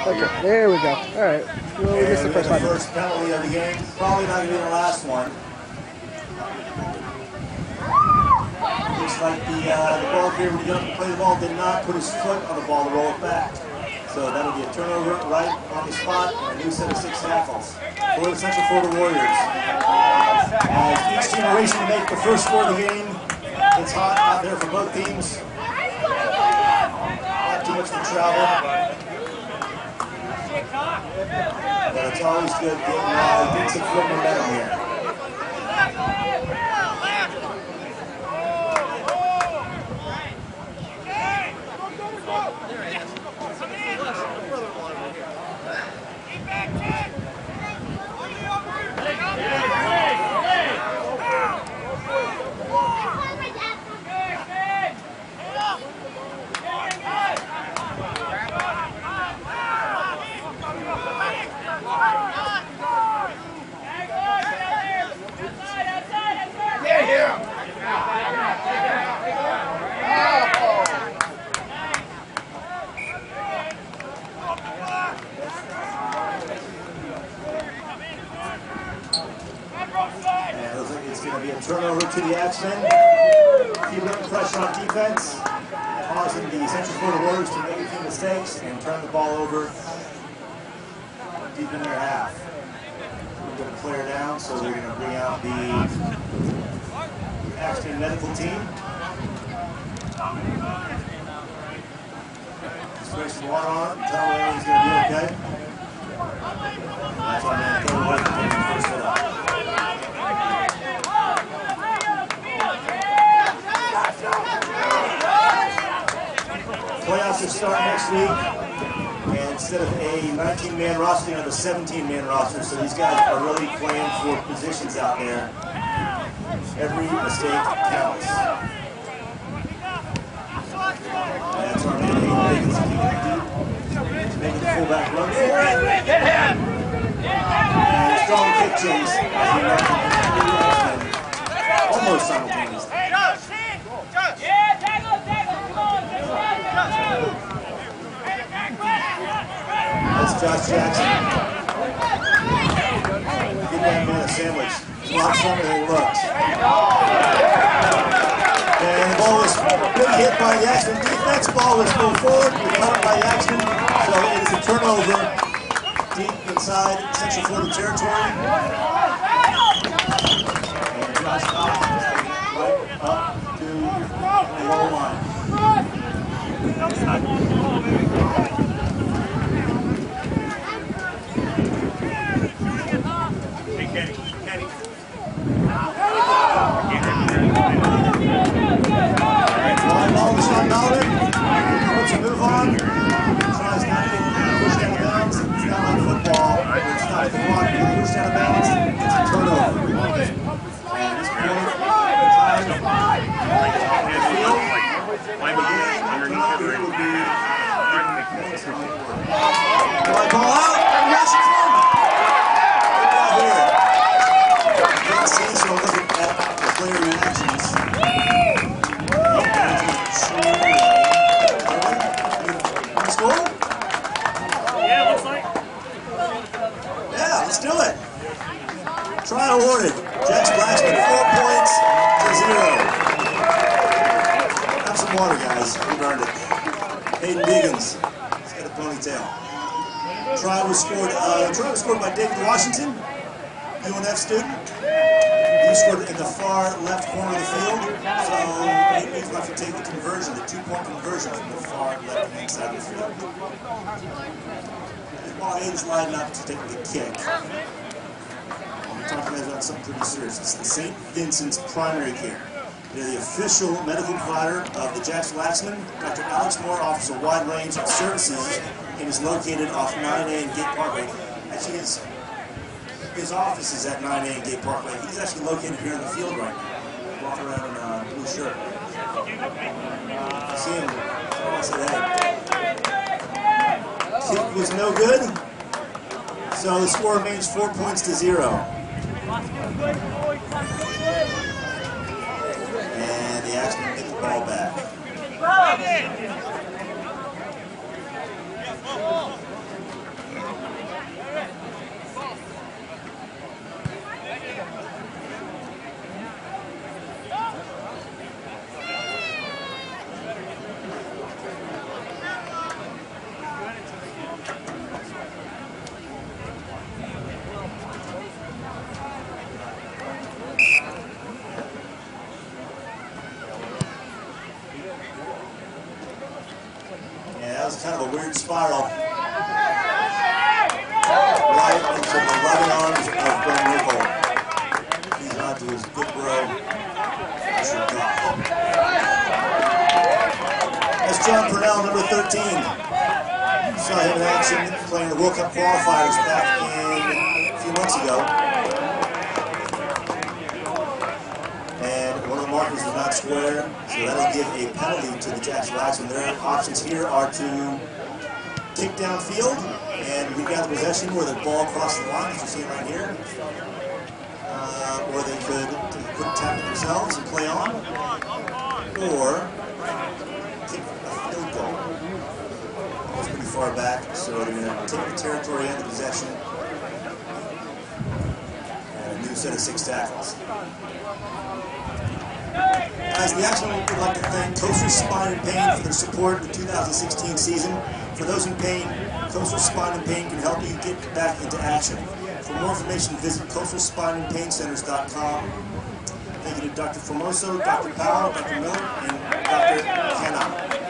Okay, there we go. All right. Well, we missed the first 5 minutes. First penalty of the game. Probably not going to be the last one. Looks like the ball carrier, when he got to play the ball, did not put his foot on the ball to roll it back. So that'll be a turnover right on the spot and a new set of 6 tackles for the Central Florida Warriors. As each team racing to make the first score of the game. It's hot out there for both teams. Not too much for travel. But it's always good getting some foot momentum here. Turnover to the Axemen. Keeping up the pressure on defense, causing the Central Florida Warriors to make a few mistakes and turn the ball over deep in their half. We're going to clear down, so they're going to bring out the Axemen medical team. Spray some water on it, tell him he's going to be okay. That's why I'm going to throw away the first hit up. Playoffs will start next week, and instead of a 19-man roster, you have a 17-man roster, so these guys are really playing for positions out there. Every mistake counts. That's our man, Hayden Biggins, keeping it deep, making the fullback run for it. And strong kick chase, as we mentioned, almost simultaneously. That's Josh Jackson. Give that man a sandwich. Blocks on and he looks. And the ball was big hit by the Axemen defense. Ball was moved forward, recovered by the Axemen. So it is a turnover deep inside Central Florida territory. And Josh Jackson is right up to the goal line. Puts a move on, tries not to get pushed out of bounds. It's not like football, it's not if you want to get pushed out of bounds, it's a turnover. And this point, ball out, and yes, it's on. Good ball here. You can see, so looking at the player reactions. Let's do it. Try awarded. Jacksonville Axemen 4 points to 0. Have some water, guys. You've earned it. Hayden Biggins. He's got a ponytail. Try was scored by David Washington, UNF student. He scored in the far left corner of the field. So it means we'll have to take the conversion, the 2-point conversion from the far left-hand side of the field. While Hayden's lining up to take the kick, we're talking about something pretty serious. It's the St. Vincent's Primary Care. They're the official medical provider of the Jacksonville Axemen. Dr. Alex Moore offers a wide range of services and is located off 9A and Gate Parkway. Actually, his office is at 9A and Gate Parkway. He's actually located here in the field right now, walking around in a blue shirt. See him, I said, hey. Kick was no good, so the score remains 4 points to 0. And the Axemen get the ball back. 100 spiral. Right into the loving arms of Ben Nickel. He's on to his good bro. That's John Purnell, number 13. Saw him in action playing the World Cup qualifiers back in a few months ago. And one of the markers was not square, so that'll give a penalty to the Jacksonville Axemen. Their options here are to kick downfield and regather possession where the ball crossed the line, as you see it right here. Or they could quick tap it themselves and play on. Or kick a field goal. It's pretty far back, so they're going to take the territory and the possession. And a new set of 6 tackles. Guys, the Axemen would like to thank Coastal Spine and Pain for their support in the 2016 season. For those in pain, Coastal Spine and Pain can help you get back into action. For more information, visit coastalspineandpaincenters.com. Thank you to Dr. Formoso, Dr. Powell, Dr. Miller, and Dr. Kenna.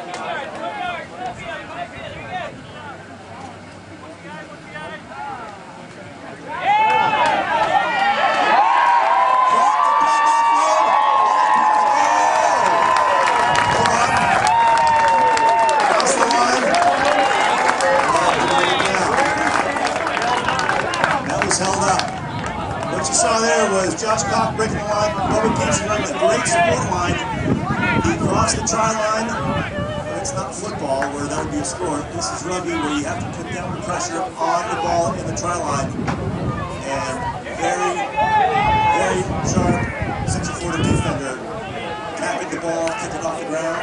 Josh Cock breaking the line, Bubba Peterson running a great support line. He crossed the try line, but it's not football where that would be a score. This is rugby where you have to put downward pressure on the ball in the try line. And very, very sharp 6'4" defender tapping the ball, kicked it off the ground.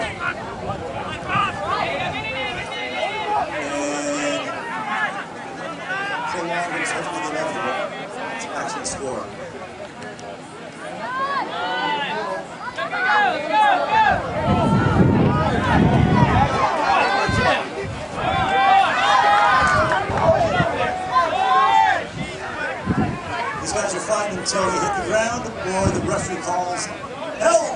And prolonged is hopefully inevitable. It's actually a score. These guys are fighting until they hit the ground or the referee calls help.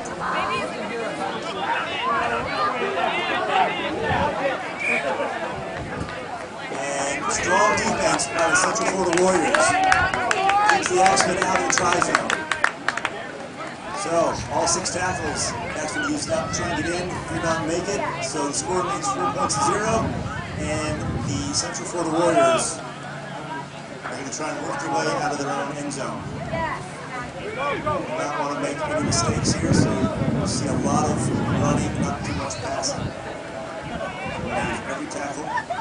And strong defense by the Central Florida Warriors. Keeps the Axemen out of the try zone. So, all 6 tackles actually used up, trying to get in, did not make it. So the score remains 4-0, and the Central Florida Warriors are going to try and work their way out of their own end zone. Do not want to make any mistakes here, so you'll see a lot of running, not too much passing. Every tackle.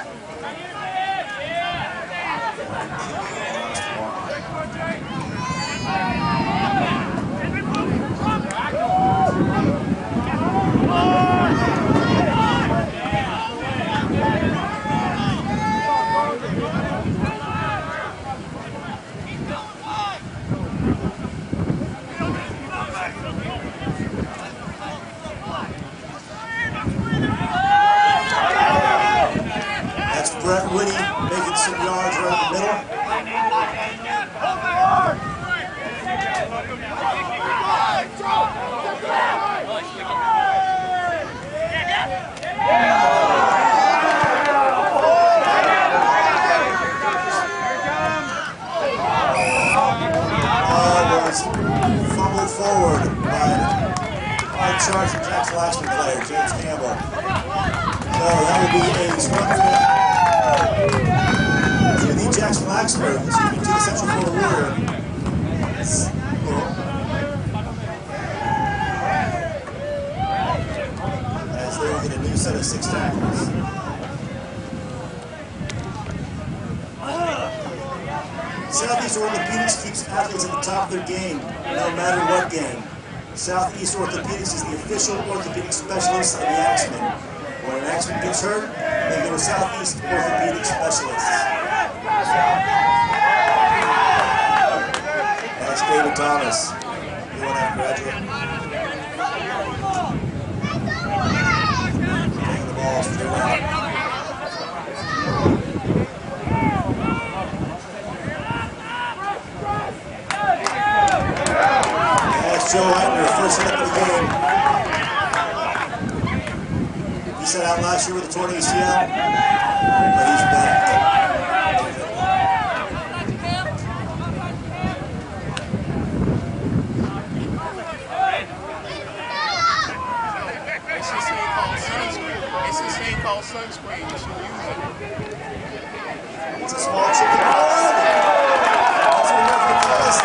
Brett Whitty making some yards right in the middle. Was fumbled forward by hard charge from Jacksonville Axemen player, James Campbell. So that will be a scrum to the Jacksonville Axemen, to the Central Florida Warrior. As they will get a new set of 6 tackles. Southeast Orthopedics keeps athletes at the top of their game, no matter what game. Southeast Orthopedics is the official orthopedic specialist of the Axemen. When an Axeman gets hurt, they go to Southeast Orthopedic Specialists. That's David Thomas. You want that graduate? Taking the ball straight out. That's Joe Eitner, first hit of the game. He set out last year with a torn ACL, but he's back. It's this thing called sunscreen. You should use it. It's a small chicken board. That's what we're going to test.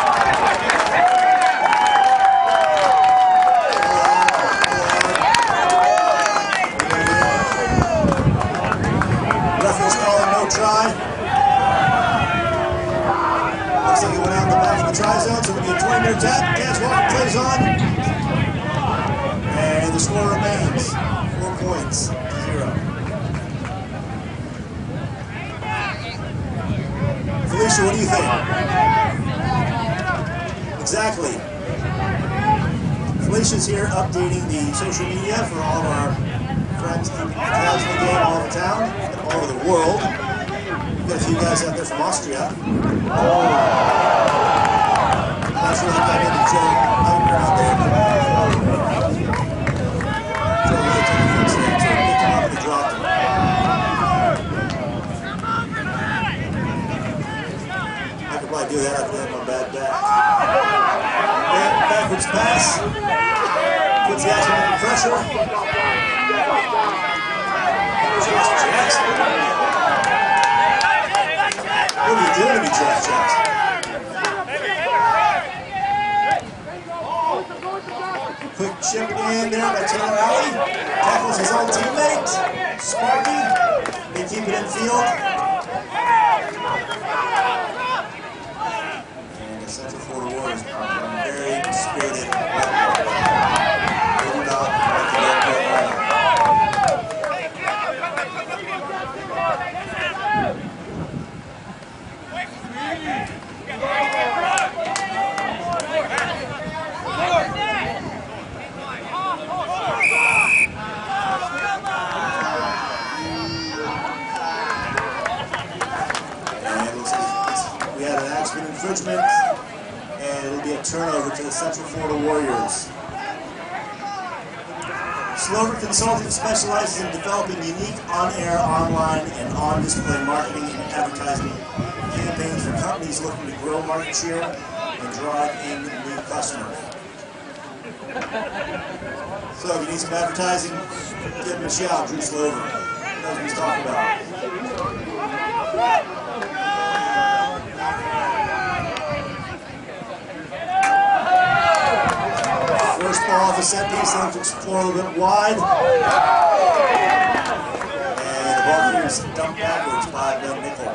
Referee's calling no try. Looks like he went out the back of the try zone, so we need a 20-meter tap. Catch, walk, plays on. And the score remains 4 points to 0. Felicia, what do you think? Exactly. Felicia's here updating the social media for all of our friends keeping tabs on the game all over town and all over the world. We've got a few guys out there from Austria. I'm not sure what that is. Joe Outner out there. Joe really took the fix there. So he picked him up and he dropped him. I could probably do that after having my bad back. And backwards pass. Puts the Axemen under pressure. Josh Jackson. What are you doing to me, Josh Jackson? Quick chip in there by Taylor Alley. Tackles his own teammate, Sparky. They keep it in field. And the Central Florida Warriors are very spirited. They do not like to go at all. We had an Axemen infringement, and it'll be a turnover to the Central Florida Warriors. Slover Consulting specializes in developing unique on-air, online, and on-display marketing and advertising campaigns for companies looking to grow market share and drive in new customers. So if you need some advertising, give him a shout, Drew Slover. He knows what he's talking about. First ball off the set piece, left to explore a little bit wide. And the ball here is dumped backwards by Ben Nickel.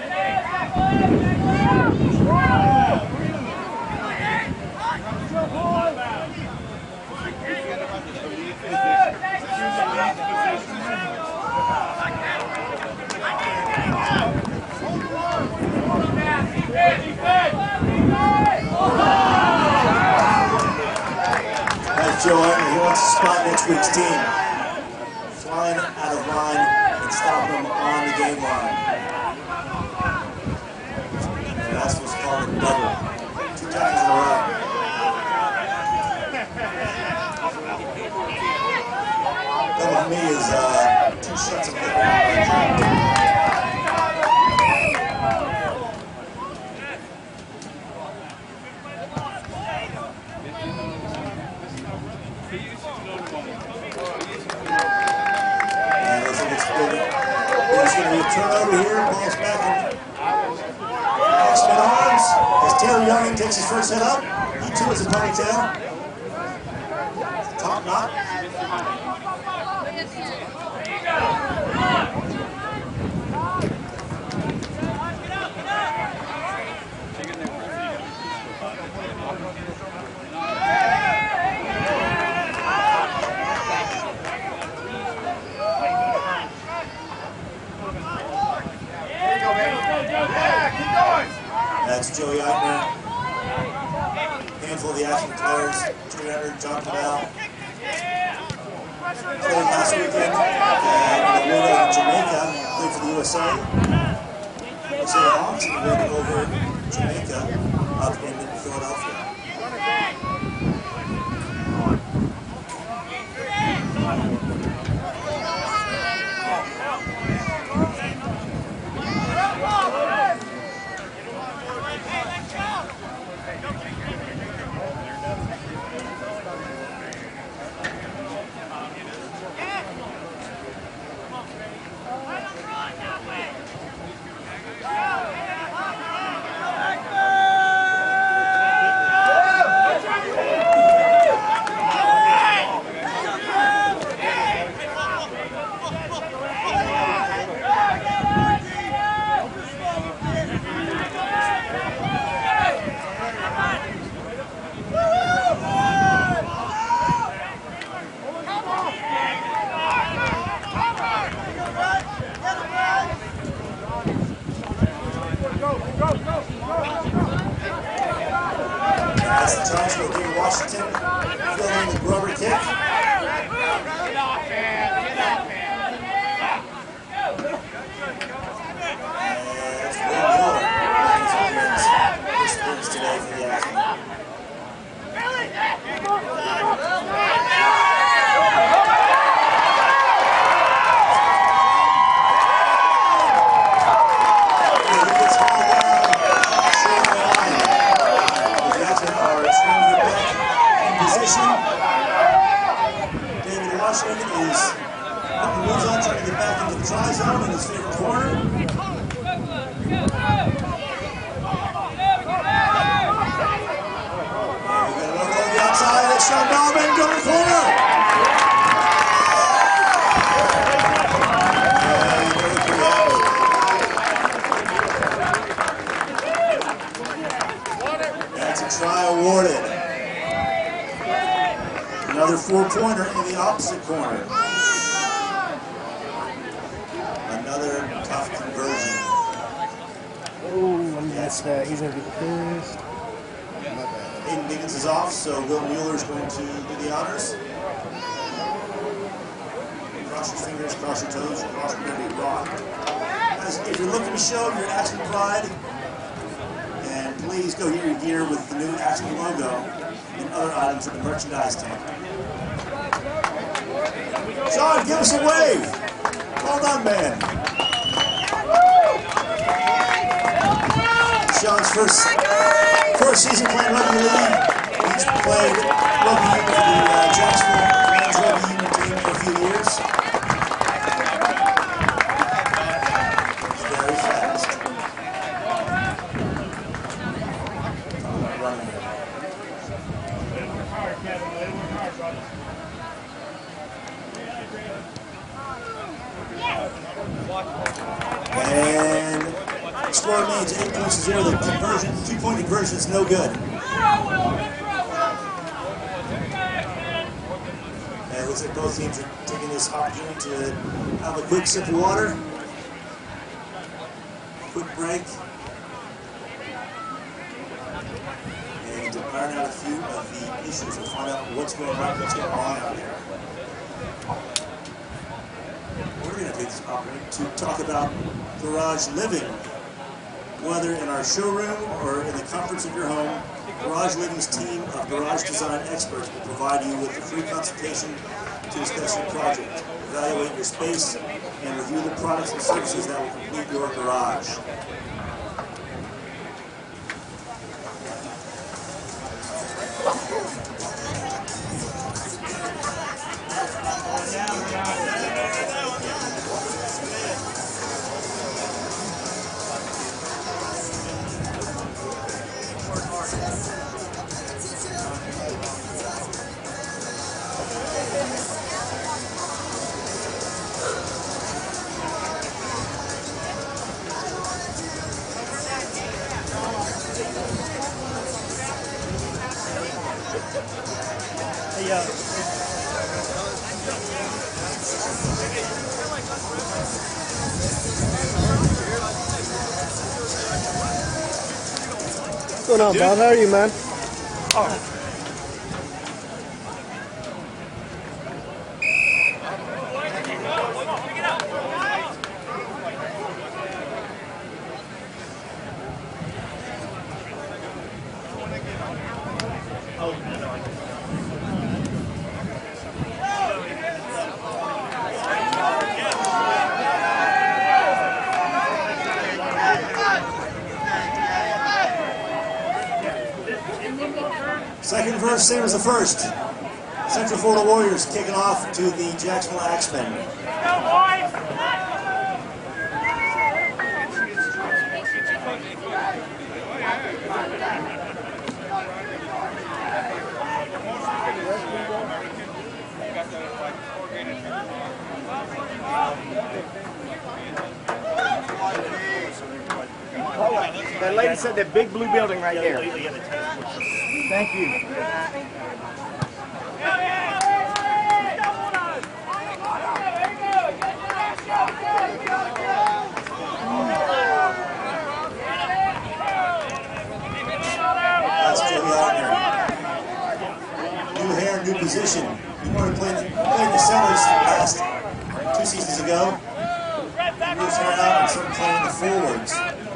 That's Joe Outner. He wants to spot next week's team. Flying out of line and stop them on the game line. And that's what's called a double. 2 times in a row. Double for me is 2 shots of liquor. There's going to be a turnover here. Ball's back in Axemen arms as Taylor Younging takes his first head up. He too has a ponytail. Top knot. That's Joey Outner. Handful of the Axemen players. Joey Outner, John Cabell. Played last weekend and win over Jamaica. Played for the USA. USA Hawks and win over Jamaica up in Philadelphia. That's the charge for David Washington, filling the rubber kick. Get off, man. Get off, man. Today for the Axemen. David Washington is moves on, trying to get back into the try zone in his favorite corner. Sean Ballman, go to the corner. That's a try awarded. Another 4-pointer in the opposite corner. Another tough conversion. Oh, I missed that. He's going to be pissed. Aiden Diggins is off, so Will Mueller is going to do the honors. Cross your fingers, cross your toes, cross your dirty rock. Guys, if you're looking to show your Axemen pride, and please go get your gear with the new Axemen logo and other items at the merchandise tent. Sean, give us a wave. Well done, man. Sean's first season playing rugby league. He's played rugby union for the Jacksonville men's rugby union team for a few years. He's very fast. Running. And the score remains 8 points to 0. The conversion, 2-point conversion is no good. And it looks like both teams are taking this opportunity to have a quick sip of water. Quick break. And to iron out a few of the issues and find out what's going right, what's going on out there. We're going to take this opportunity to talk about garage living. Whether in our showroom or in the comforts of your home, Garage Living's team of garage design experts will provide you with a free consultation to discuss your project, evaluate your space, and review the products and services that will complete your garage. What's going on, Bob? How are you, man? Second verse, same as the first. Central Florida Warriors kicking off to the Jacksonville Axemen. That lady said that big blue building right there. Thank you. position. He wanted to play the centers last 2 seasons ago. He was turned out and started playing the forwards.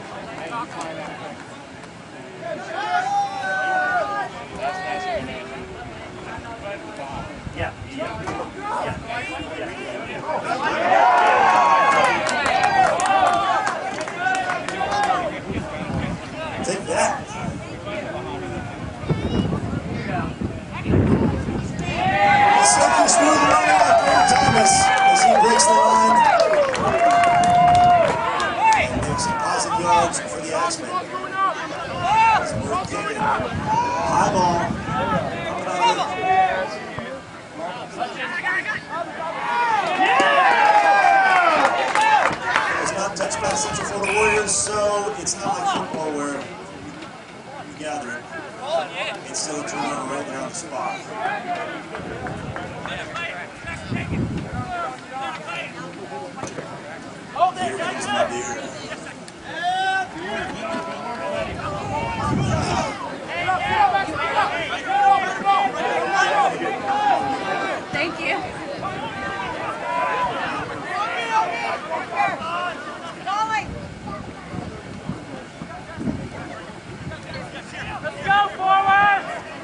Take that. Silky smooth running by Brandon Thomas as he breaks the line and makes some positive yards for the Axemen. High ball. It's not touched by the Central Florida Warriors, so it's not like football where you gather it. It's still a turnover right there on the spot. Here comes my deer. Thank you. Let's go forward!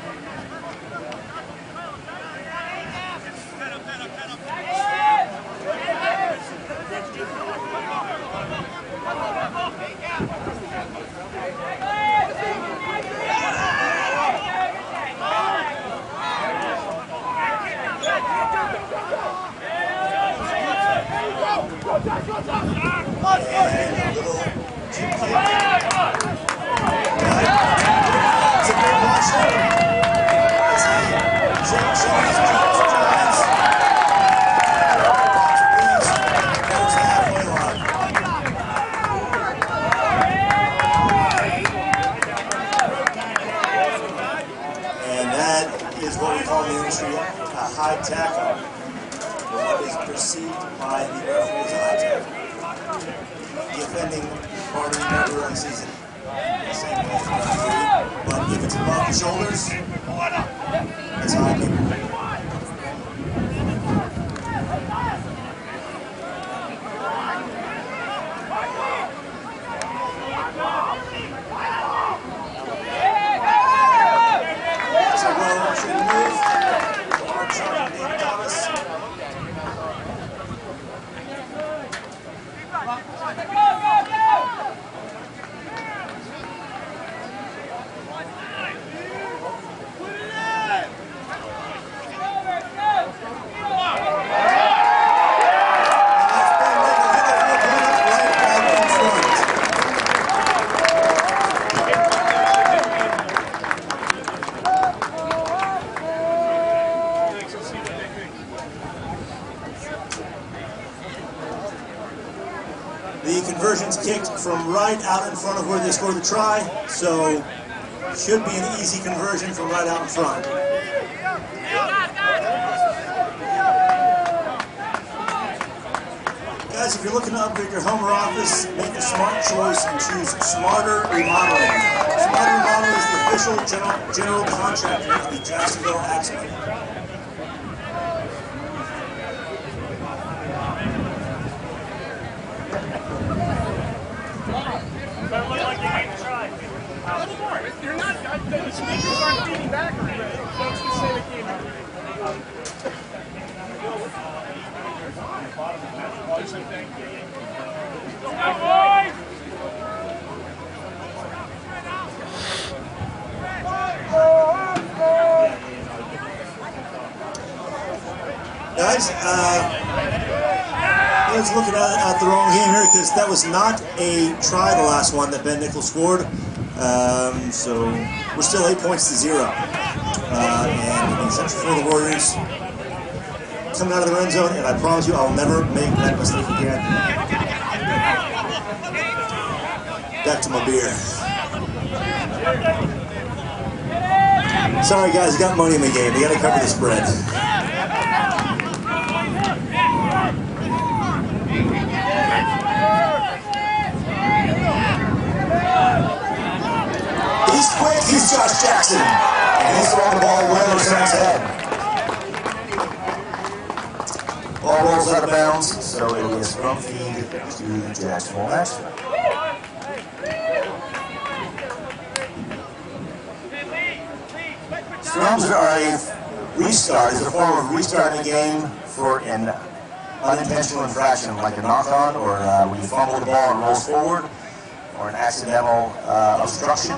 High tackle, what is perceived by the referee as a high tackle. The offending party never early season. The same way as the referee. But if it's above the shoulders, it's high kick. The conversion's kicked from right out in front of where they scored the try, so should be an easy conversion from right out in front. Guys, if you're looking to upgrade your home or office, make a smart choice and choose Smarter Remodeling. Smarter Remodeling is the official general contractor of the Jacksonville Axemen. You're not, the speakers aren't feeding back already. That's to say they came out. Guys, let's look at the wrong game here because that was not a try, the last one that Ben Nichols scored. So we're still 8 points to 0. And the Central Florida Warriors coming out of the red zone, and I promise you I'll never make that mistake again. Back to my beer. Sorry guys, I got money in the game. They gotta cover the spread. He's quick, he's Josh Jackson. And he's throwing the ball well over his head. ball's out of bounds, so it'll be a scrum feed to the Jacksonville Axemen. Scrums are a restart, it's a form of restarting the game for an unintentional infraction, like a knock-on, or when you fumble the ball and rolls forward, or an accidental obstruction.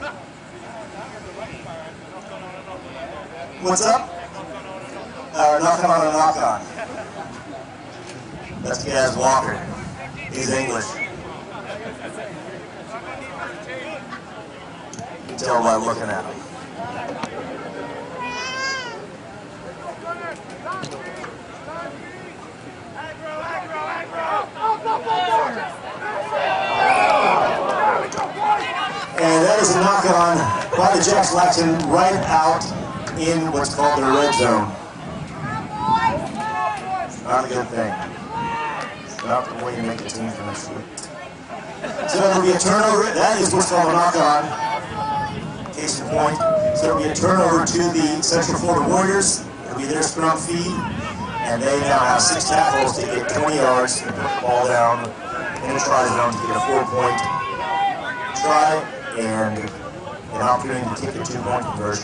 What's up? Knocking on a knock-on. That's Gaz Walker. He's English. You can tell by looking at him. And that is a knock-on by the Jacksonville Axemen right out in what's called their red zone. Not a good thing. Not the way you make a team for next week. So it'll be a turnover. That is what's called a knock-on. Case in point. So it'll be a turnover to the Central Florida Warriors. It'll be their scrum feed. And they now have 6 tackles to get 20 yards and put the ball down in the try zone to get a 4-point try and an opportunity to kick a 2-point conversion.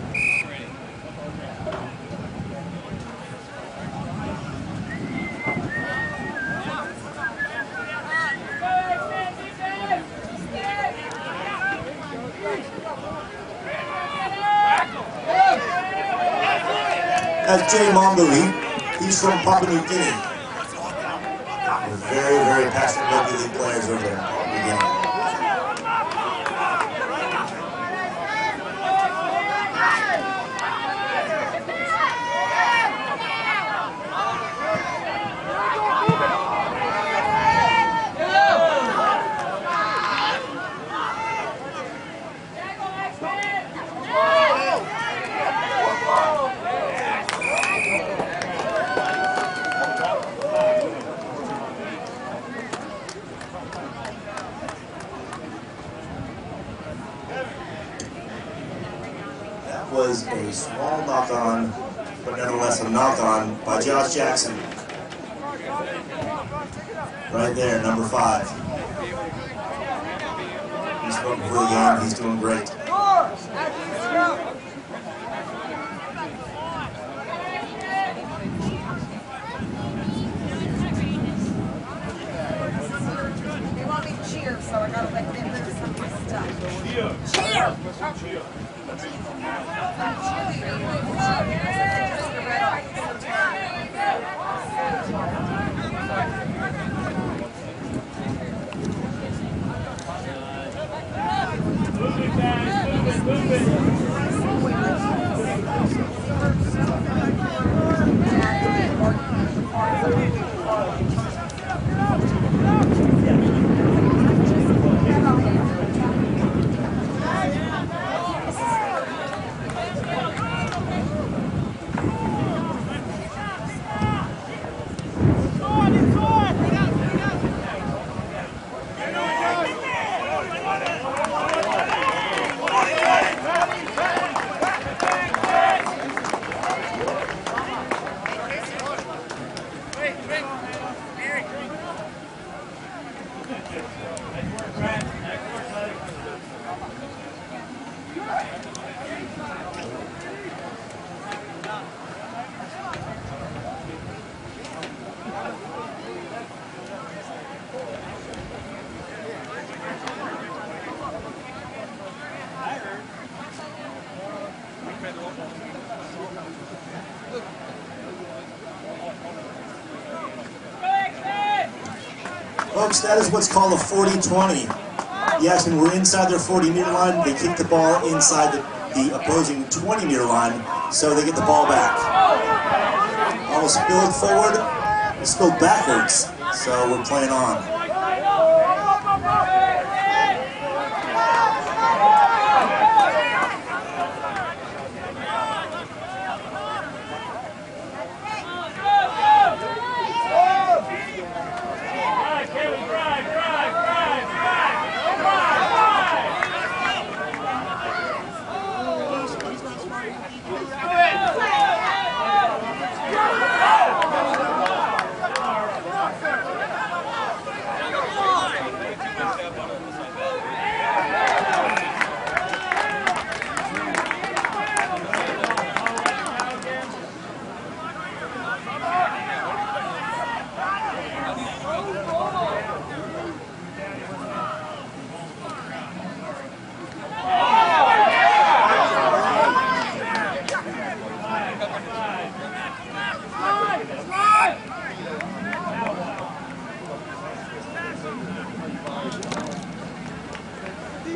That's Jay Mambuli. He's from Papua New Guinea. With very, very passionate rugby league players over there in Papua New Guinea. Was a small knock-on, but nevertheless a knock-on by Josh Jackson. Right there, number 5. He's spoken for the game, he's doing great. They want me to cheer, so I gotta let them do some of my stuff. Cheer! Folks, that is what's called a 40-20. The Axemen were inside their 40-meter line. They kicked the ball inside the opposing 20-meter line, so they get the ball back. Ball spilled forward, it spilled backwards, so we're playing on.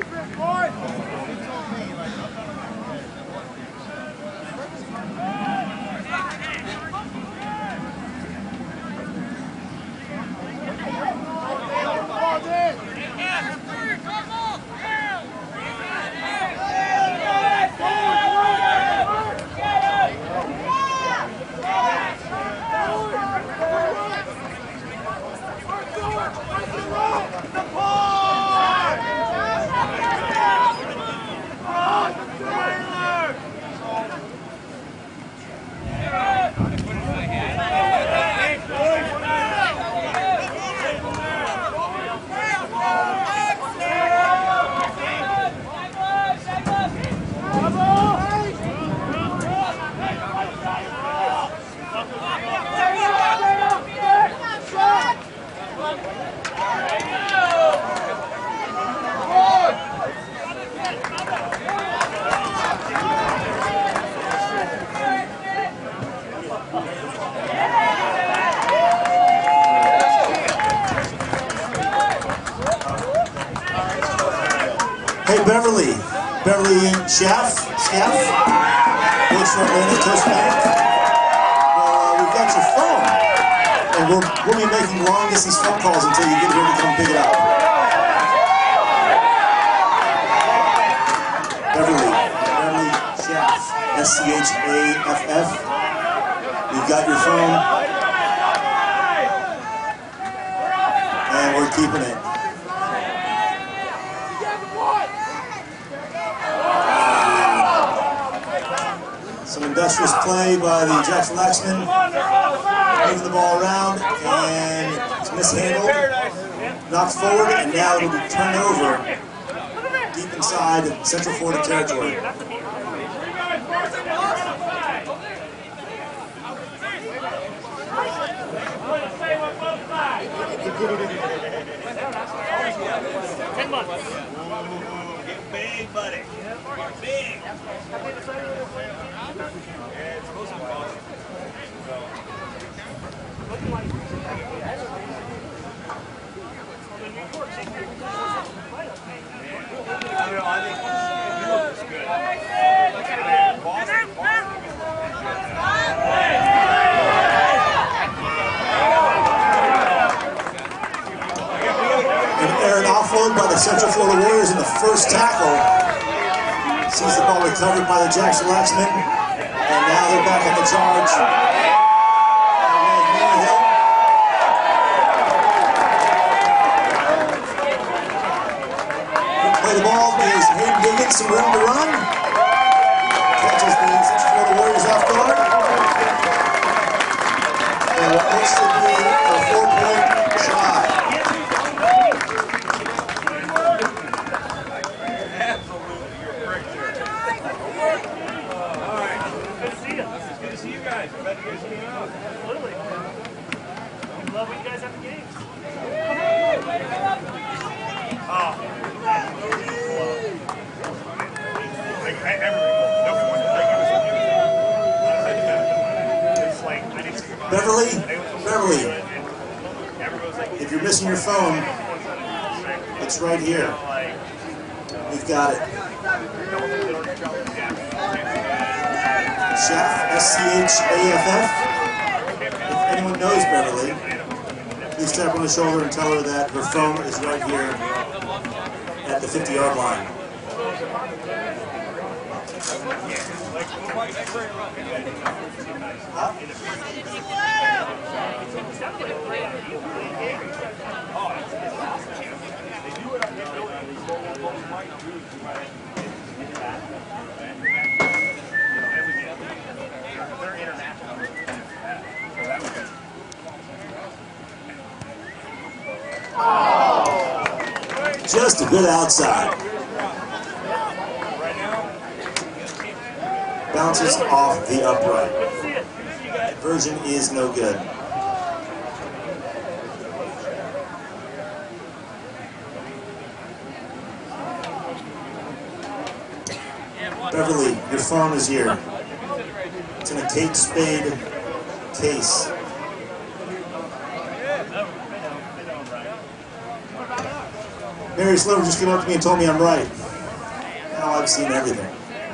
Hey, Beverly Schaff, Coach for Atlanta Toastmaster. Well, we've got your phone, and we'll be making long distance phone calls until you get here to come pick it up. Beverly Schaff, S-C-H-A-F-F. We've got your phone, and we're keeping it. Some industrious play by the Jacksonville Axemen, moving the ball around, and it's mishandled, knocked forward, and now it'll be turned over deep inside Central Florida territory. Get big, buddy. Big. Offload by the Central Florida Warriors in the first tackle. Sees the ball recovered by the Jacksonville Axemen, and now they're back on the charge. Play the ball is Hayden Diggins, some room to run. Catches the Central Florida Warriors off guard. And what looks to be a 4-point try. Beverly, if you're missing your phone, it's right here. We've got it. Schaff, S-C-H-A-F-F. If anyone knows Beverly, please tap on the shoulder and tell her that her phone is right here at the 50-yard line. Huh? Just a bit outside. Bounces off the upright. Conversion is no good. Beverly, your phone is here. It's in a Kate Spade case. Mary Barry Slover just came up to me and told me I'm right. Now I've seen everything.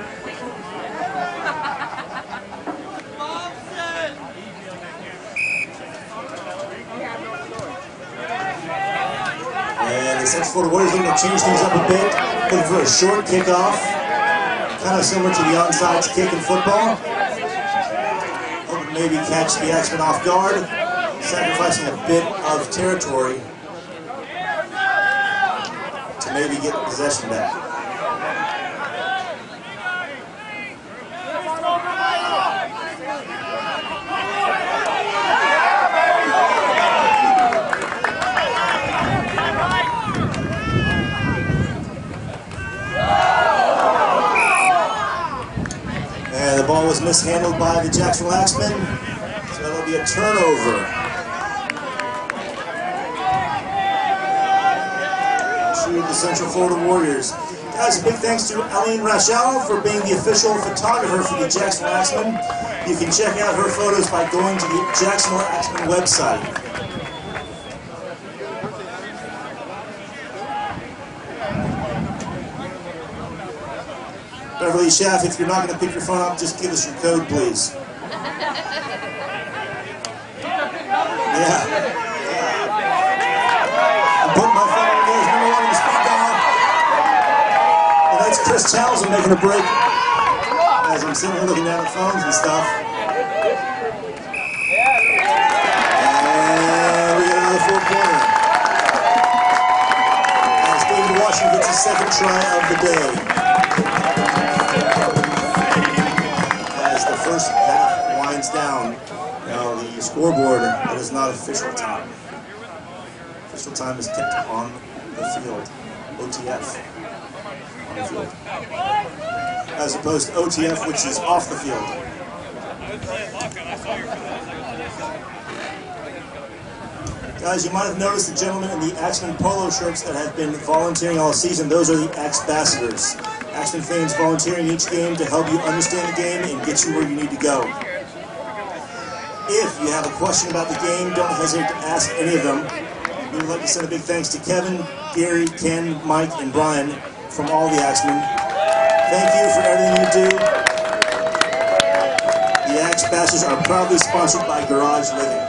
And the Central Florida Warriors looking to change things up a bit, looking for a short kickoff, kind of similar to the onside kick in football. Hoping to maybe catch the Axemen off guard, sacrificing a bit of territory to maybe get possession back. And the ball was mishandled by the Jacksonville Axemen, so that'll be a turnover. To the Central Florida Warriors. Guys, a big thanks to Aline Rachel for being the official photographer for the Jacksonville Axemen. You can check out her photos by going to the Jacksonville Axemen website. Beverly Schaff, if you're not going to pick your phone up, just give us your code, please. Yeah. I'm putting my phone on there. Number one on the speed dial. And that's Chris Townsend making a break as I'm sitting here looking down at phones and stuff. And we got another 4-pointer. As David Washington gets his second try of the day. As the first half winds down, now the scoreboard, that is not official time. Official time is kept on the field. OTF. On the field. As opposed to OTF, which is off the field. Guys, you might have noticed the gentlemen in the Axemen polo shirts that have been volunteering all season. Those are the Axebassadors. Axemen fans volunteering each game to help you understand the game and get you where you need to go. If you have a question about the game, don't hesitate to ask any of them. We would like to send a big thanks to Kevin, Gary, Ken, Mike, and Brian from all the Axemen. Thank you for everything you do. The Axebassadors are proudly sponsored by Garage Living.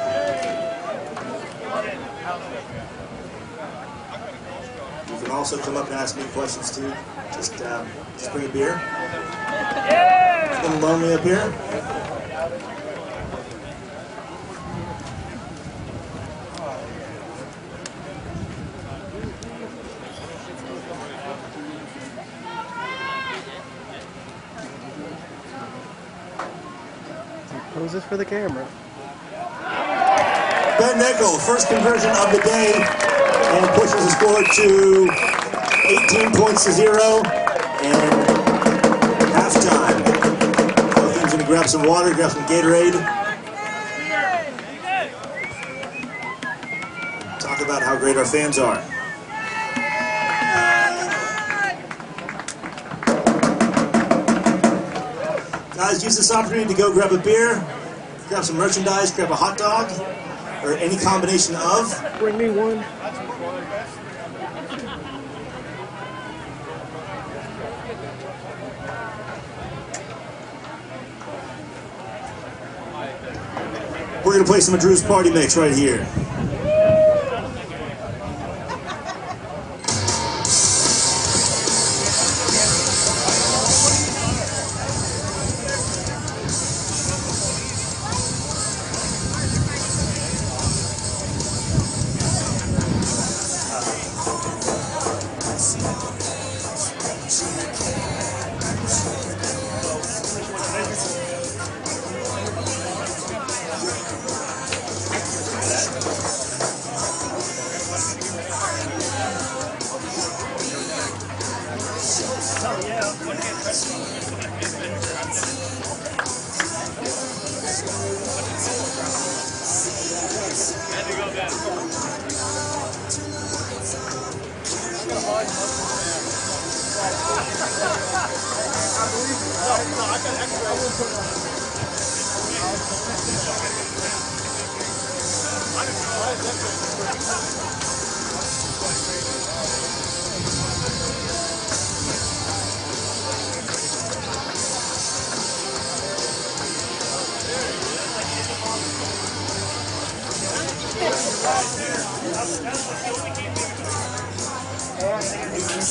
You can also come up and ask me questions too. Just bring a beer. It's been lonely up here. Poses for the camera. Ben Nickel, first conversion of the day, and pushes the score to 18 points to 0, and halftime. Both teams going to grab some water, grab some Gatorade. Talk about how great our fans are. Guys, use this opportunity to go grab a beer, grab some merchandise, grab a hot dog, or any combination of. Bring me one. We're going to play some of Drew's Party Mix right here.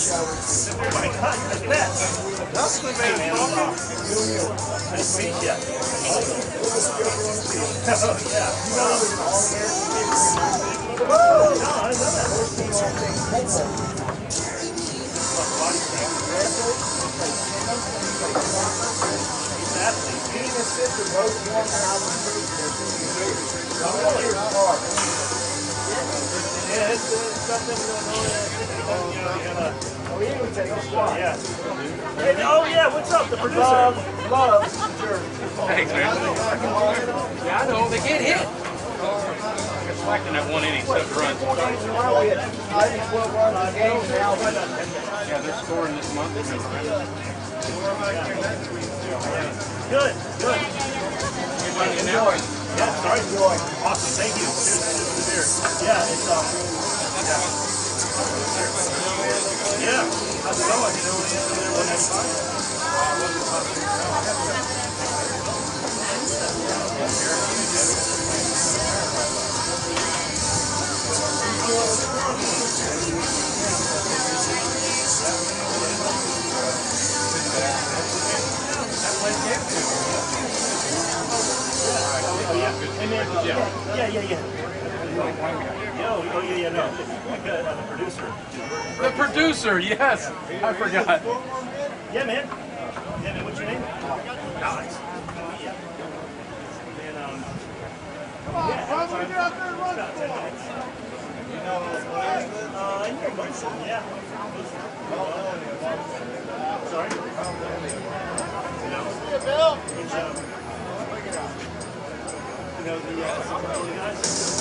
my God, look at that. Hey, man. Nice to meet you. Oh, yeah. Oh, no, I love that. He and his sister both won when I was Yeah, it's something we don't know that. Oh, he would take a shot. Yeah. Hey, oh, yeah, what's up? The producer. Love, sure. Thanks, man. Yeah, I know. They can't hit. I got slacked in that one inning, 7 runs. We had 12 runs a game now. Yeah, they're scoring this month. Good, good. Enjoy. Yeah, sorry. Awesome, thank you. Yeah, it's yeah. How's it going? You know, one next time. Yeah. Oh, yeah, no. The producer. The producer, yes. I forgot. Yeah, man. What's your name? Alex. Yeah. And, Come on, get out there and run the ball. Yeah. Sorry? Hey, Bill. You know, the guys?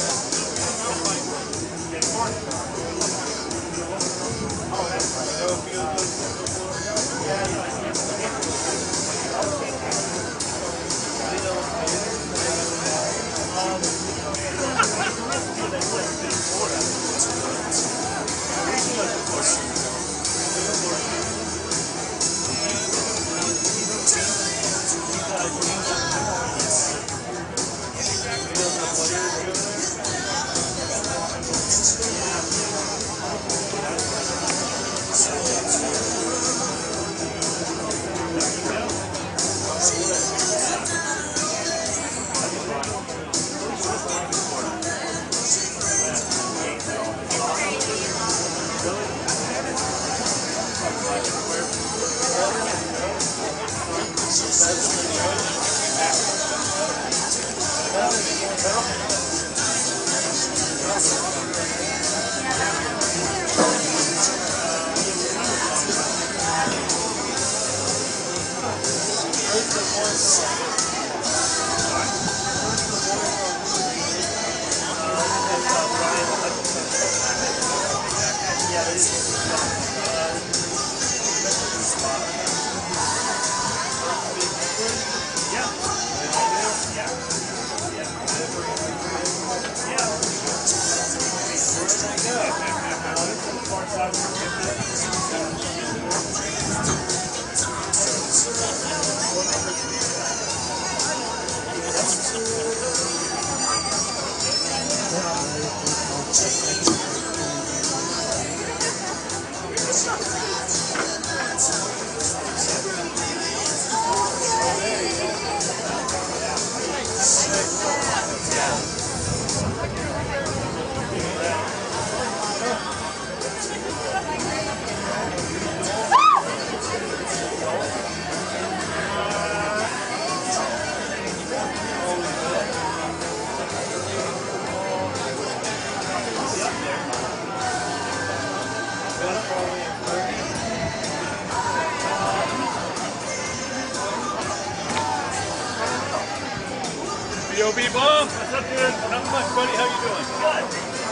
B.O.B. Bomb. What's up, dude? Not much, buddy. How you doing? Good.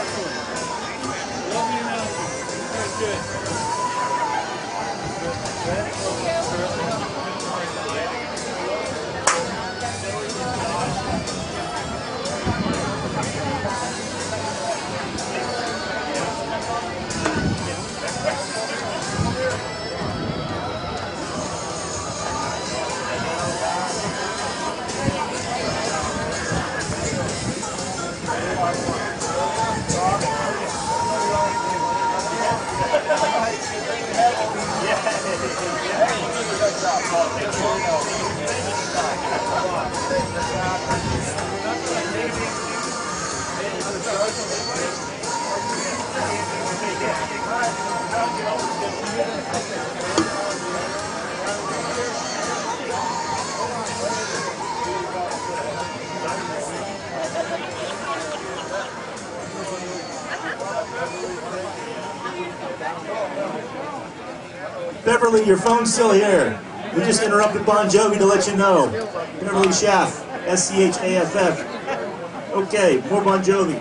Love you now. Very good. Beverly, your phone's still here. We just interrupted Bon Jovi to let you know. Beverly Schaff, S-C-H-A-F-F. Okay, more Bon Jovi.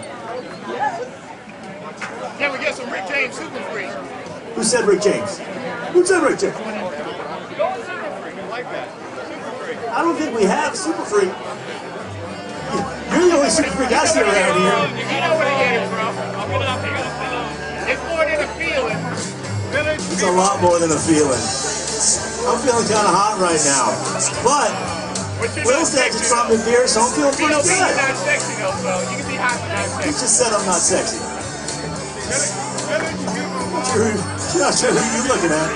Can we get some Rick James Super Free? Who said Rick James? Who said Rick James? I don't think we have Super Freak. You're the only Super Freak I see around here. You know where they get it from. It's more than a feeling. It's a lot more than a feeling. I'm feeling kind of hot right now. But Will's dad just brought me beer, so I'm feeling pretty good. You're not sexy though, so you can be hot and not You sexy. just said I'm not sexy. You're not sure who you're looking at.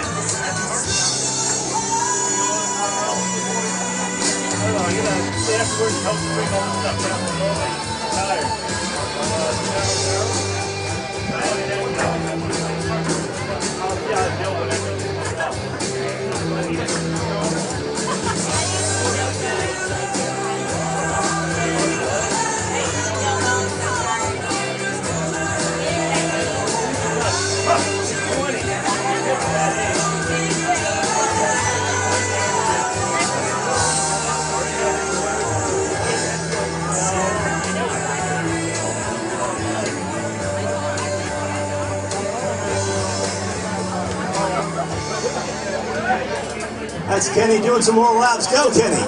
That's Kenny doing some more laps. Go, Kenny.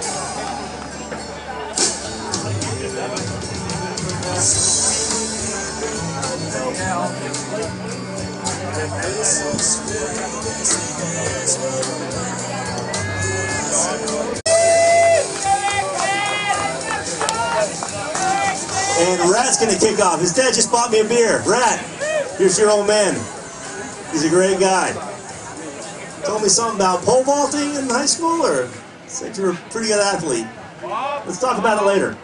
And Rat's gonna kick off. His dad just bought me a beer. Rat, here's your old man. He's a great guy. Told me something about pole vaulting in high school, or said you were a pretty good athlete. Let's talk about it later.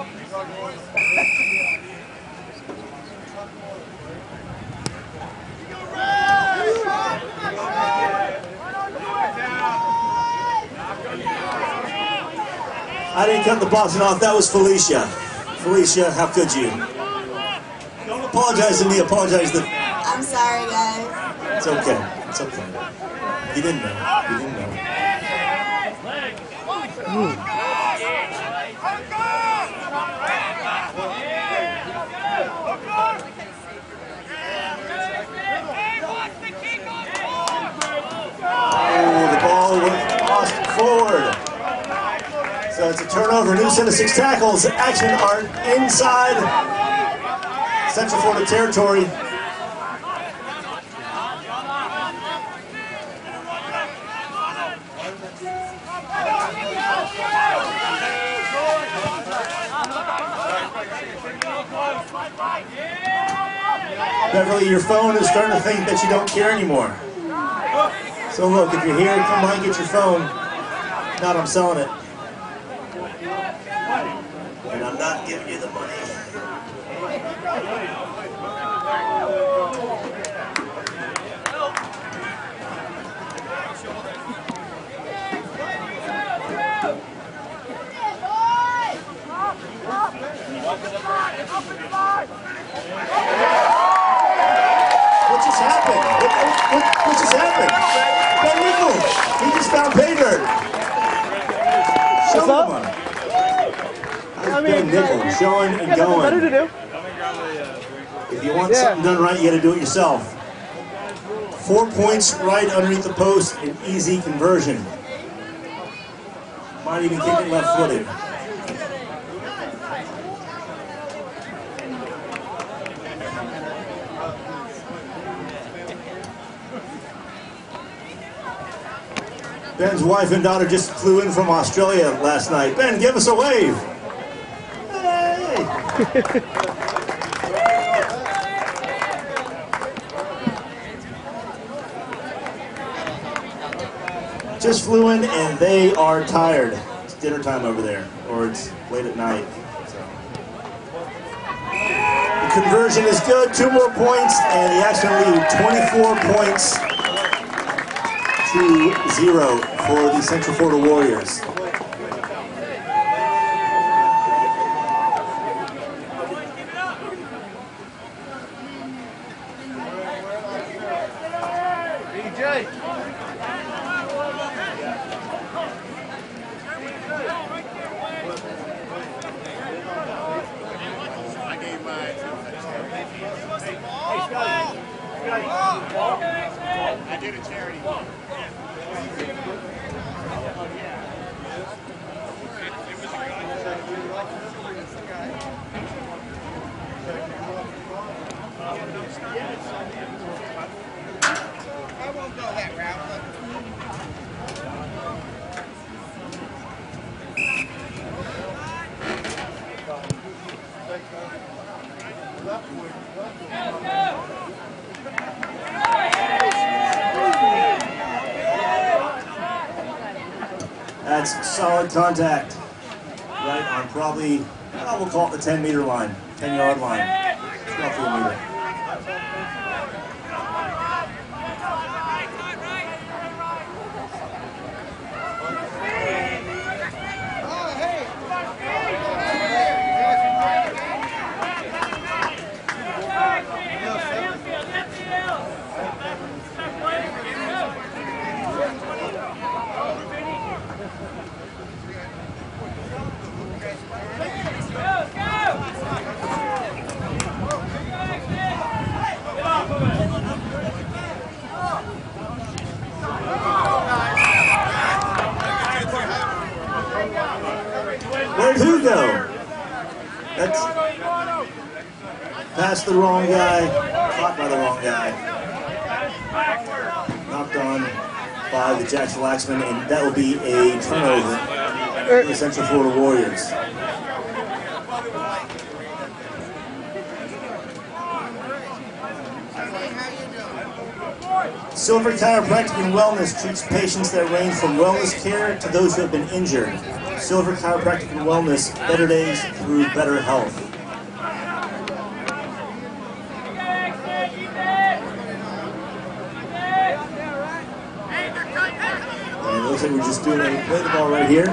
I didn't cut the Boston off. That was Felicia. Felicia, how could you? Don't apologize to me. Apologize to... I'm sorry, guys. It's okay. It's okay. You didn't know. You didn't know. Oh, the ball was tossed forward. So it's a turnover. New set of 6 tackles. Axemen are inside Central Florida territory. Beverly, your phone is starting to think that you don't care anymore. So look, if you're here, come by and get your phone. If not, I'm selling it. And I'm not giving you the money. What just happened? What just happened? Ben Nichols, he just found pay dirt. Show him. Ben Nichols, showing and going. Better to do. If you want something done right, you got to do it yourself. 4 points right underneath the post, an easy conversion. Might even kick it left-footed. Ben's wife and daughter just flew in from Australia last night. Ben, give us a wave. Hey! Just flew in and they are tired. It's dinner time over there, or it's late at night. So. The conversion is good, 2 more points, and the Axemen lead 24 points to 0 for the Central Florida Warriors. DJ. I did a charity. I won't go that route. That's solid contact. Right on probably, we'll call it the 10-meter line, 10-yard line. It's roughly a meter. Where'd who go? That's past the wrong guy, caught by the wrong guy. Knocked on by the Jacksonville Axemen, and that will be a turnover for the Central Florida Warriors. Silver Chiropractic and Wellness treats patients that range from wellness care to those who have been injured. Silver Chiropractic and Wellness, better days through better health. And it looks like we're just doing a play the ball right here.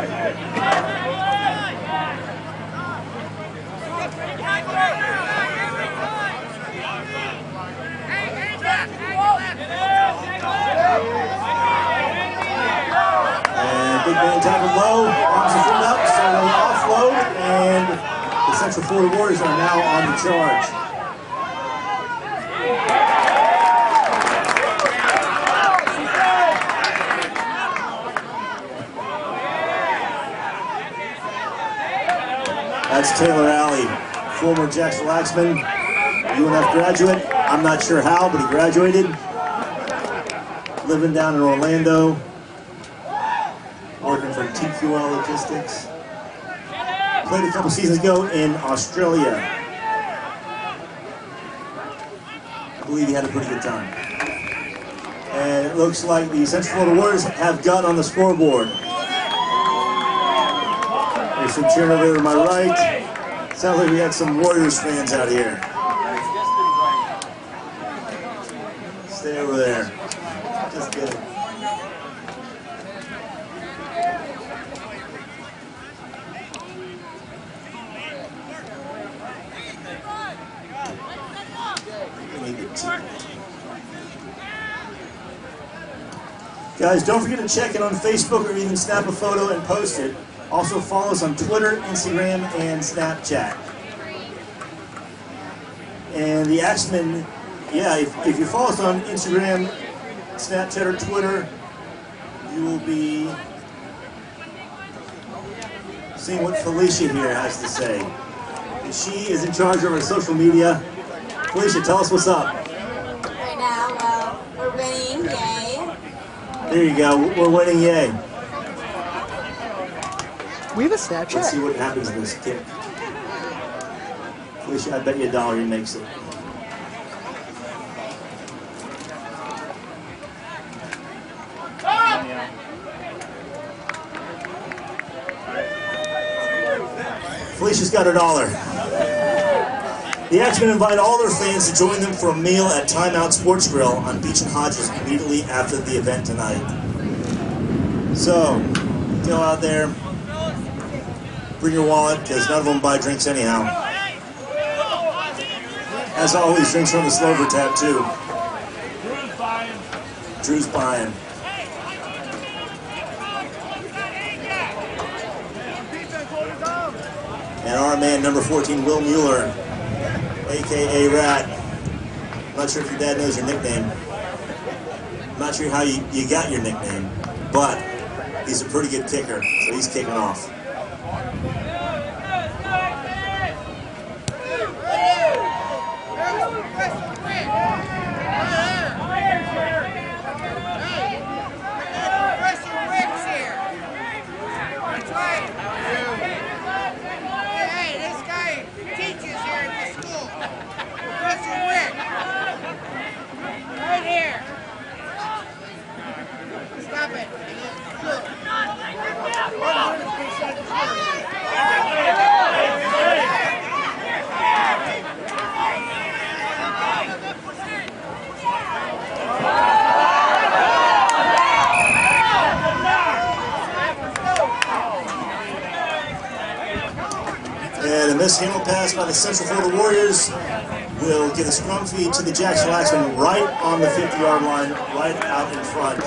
Big man tackled low, arms are filled up, so they offload, and the Central Florida Warriors are now on the charge. That's Taylor Alley, former Jacksonville Axemen, UNF graduate. I'm not sure how, but he graduated. Living down in Orlando. Working for TQL Logistics. Played a couple seasons ago in Australia. I believe he had a pretty good time. And it looks like the Central Florida Warriors have got on the scoreboard. There's some cheering over to my right. Sounds like we got some Warriors fans out here. Stay over there. Just kidding. Guys, don't forget to check in on Facebook or even snap a photo and post it. Also follow us on Twitter, Instagram, and Snapchat. And the Axemen, yeah, if you follow us on Instagram, Snapchat, or Twitter, you will be seeing what Felicia here has to say. And she is in charge of our social media. Felicia, tell us what's up. Right now, well, we're winning, yay. There you go, we're winning, yay. We have a Snapchat. Let's see what happens in this kick. Felicia, I bet you $1 he makes it. Felicia's got $1. The Axemen invite all their fans to join them for a meal at Time Out Sports Grill on Beach and Hodges immediately after the event tonight. So, go out there, bring your wallet, because none of them buy drinks anyhow. As always, drinks are on the Slover tab too. Drew's buying. And our man, number 14, Will Mueller, a.k.a. Rat. I'm not sure if your dad knows your nickname. I'm not sure how you got your nickname, but he's a pretty good kicker, so he's kicking off. And a mishandled pass by the Central Florida Warriors will give a scrum feed to the Jacksonville Axemen right on the 50-yard line, right out in front.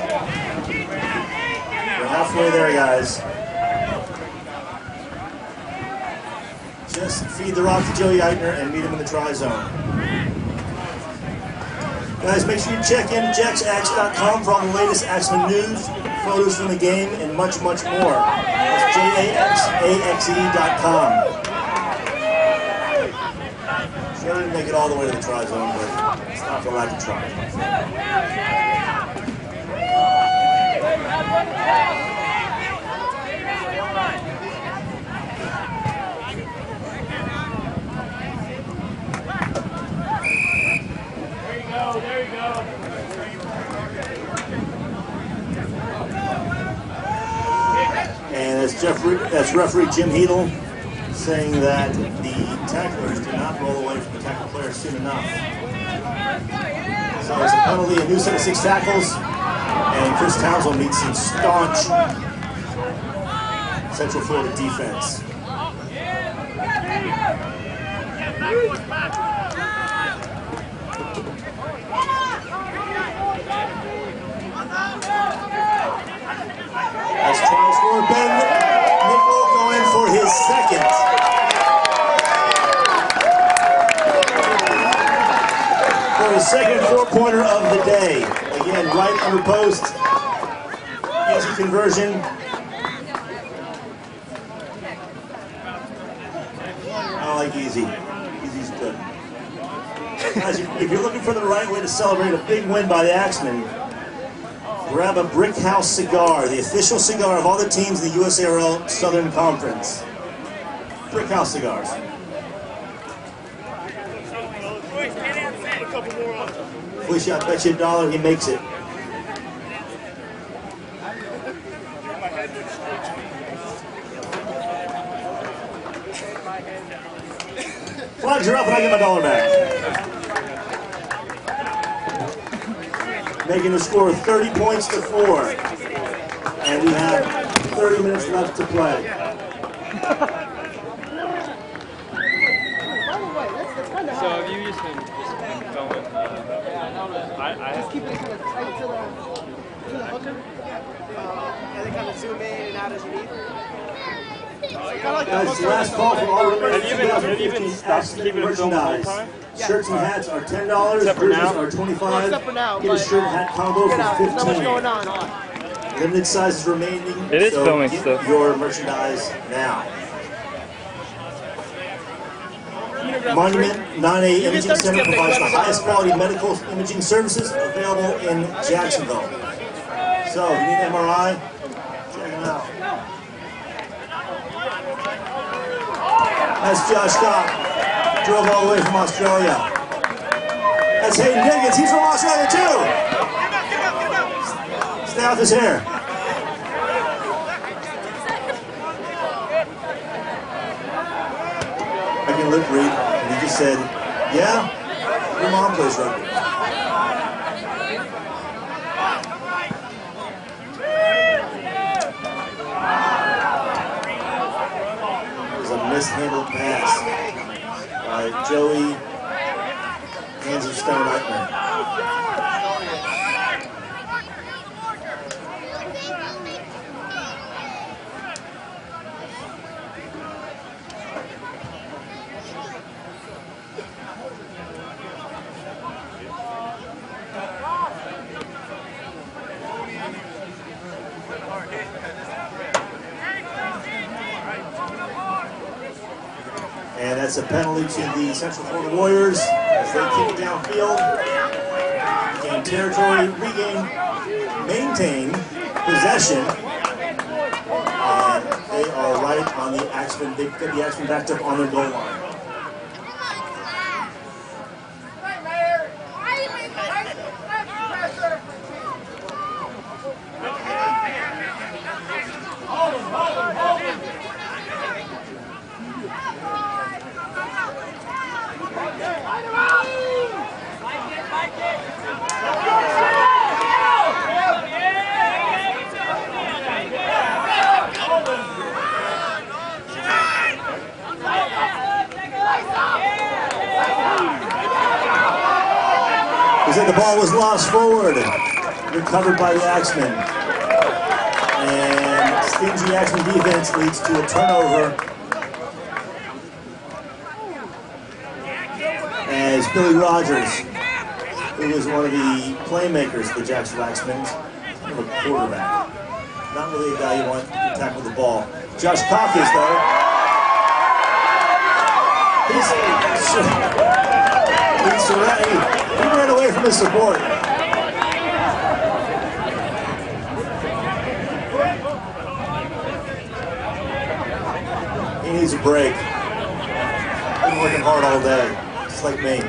We're halfway there, guys. Just feed the rock to Joey Eitner and meet him in the try zone. Guys, make sure you check in jacksaxe.com for all the latest Axemen news, photos from the game, and much, much more. That's jaxaxe.com. Sure didn't make it all the way to the try zone, but it's not for lack of trying. There you go. And that's referee Jim Heedle saying that the tacklers did not roll away from the tackle player soon enough. So it's a penalty, a new set of 6 tackles, and Chris Townsend needs some staunch Central Florida defense. That's trying to score. Ben Nickel going for his second. For his second 4-pointer of the day. Again, right under post. Easy conversion. I like easy. Easy's good. Guys, if you're looking for the right way to celebrate a big win by the Axemen, grab a Brick House cigar, the official cigar of all the teams in the USARL Southern Conference. Brick House cigars. Felicia, I bet you $1 he makes it. Flags are up and I get my $1 back. Making the score 30 points to 4. And we have 30 minutes left to play. So have you just been filming? Just keep it kind of tight to the hooker. And then kind of zoom in and out as you need. Guys, the last call for all remaining 2015 Axemen merchandise. Shirts and hats are $10, jerseys are $25. Except for now, Get a shirt and hat combo for there's not much going $15. on. Limited sizes remaining. It is so filming get stuff. your merchandise now. Monument 9A Imaging Center provides the highest quality medical imaging services available in Jacksonville. So, if you need an MRI, check them out. That's Josh Scott. Drove all the way from Australia. That's Hayden Diggins. He's from Australia too. Stay off his hair. I can lip read, and he just said, "Yeah, your mom plays rugby." It was a mishandled pass by Joey Hands of Stone Eitner. That's a penalty to the Central Florida Warriors as they kick it downfield. Gain territory, maintain possession. And they are right on the Axemen. They get the Axemen backed up on their goal line. The ball was lost forward, recovered by the Axemen. And stingy Axemen defense leads to a turnover as Billy Rogers, who was one of the playmakers for the Jacksonville Axemen, kind of a quarterback. Not really a guy you want to tackle the ball. Josh Cockis, though, he ran away from his support. He needs a break. Been working hard all day, just like me.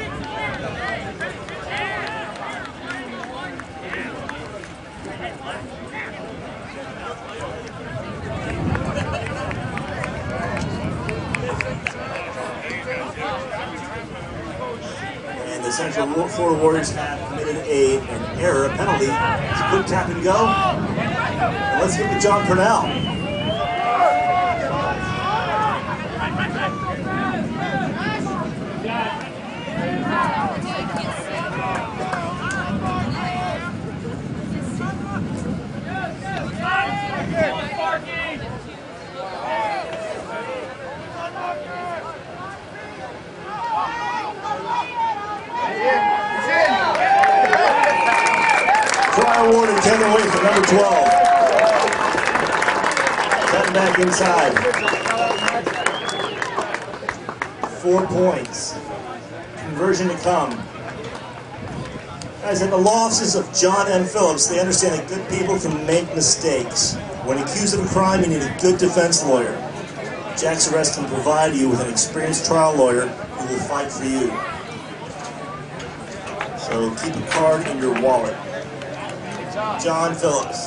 The Central Florida Warriors have committed an error, a penalty. It's a quick tap and go. And let's give it to John Purnell. Try awarded 10 away from number 12. Cutting back inside. 4 points. Conversion to come. Guys, in the law offices of John M. Phillips, they understand that good people can make mistakes. When accused of a crime, you need a good defense lawyer. Jack's Arrest can provide you with an experienced trial lawyer who will fight for you. So keep a card in your wallet. John Phillips.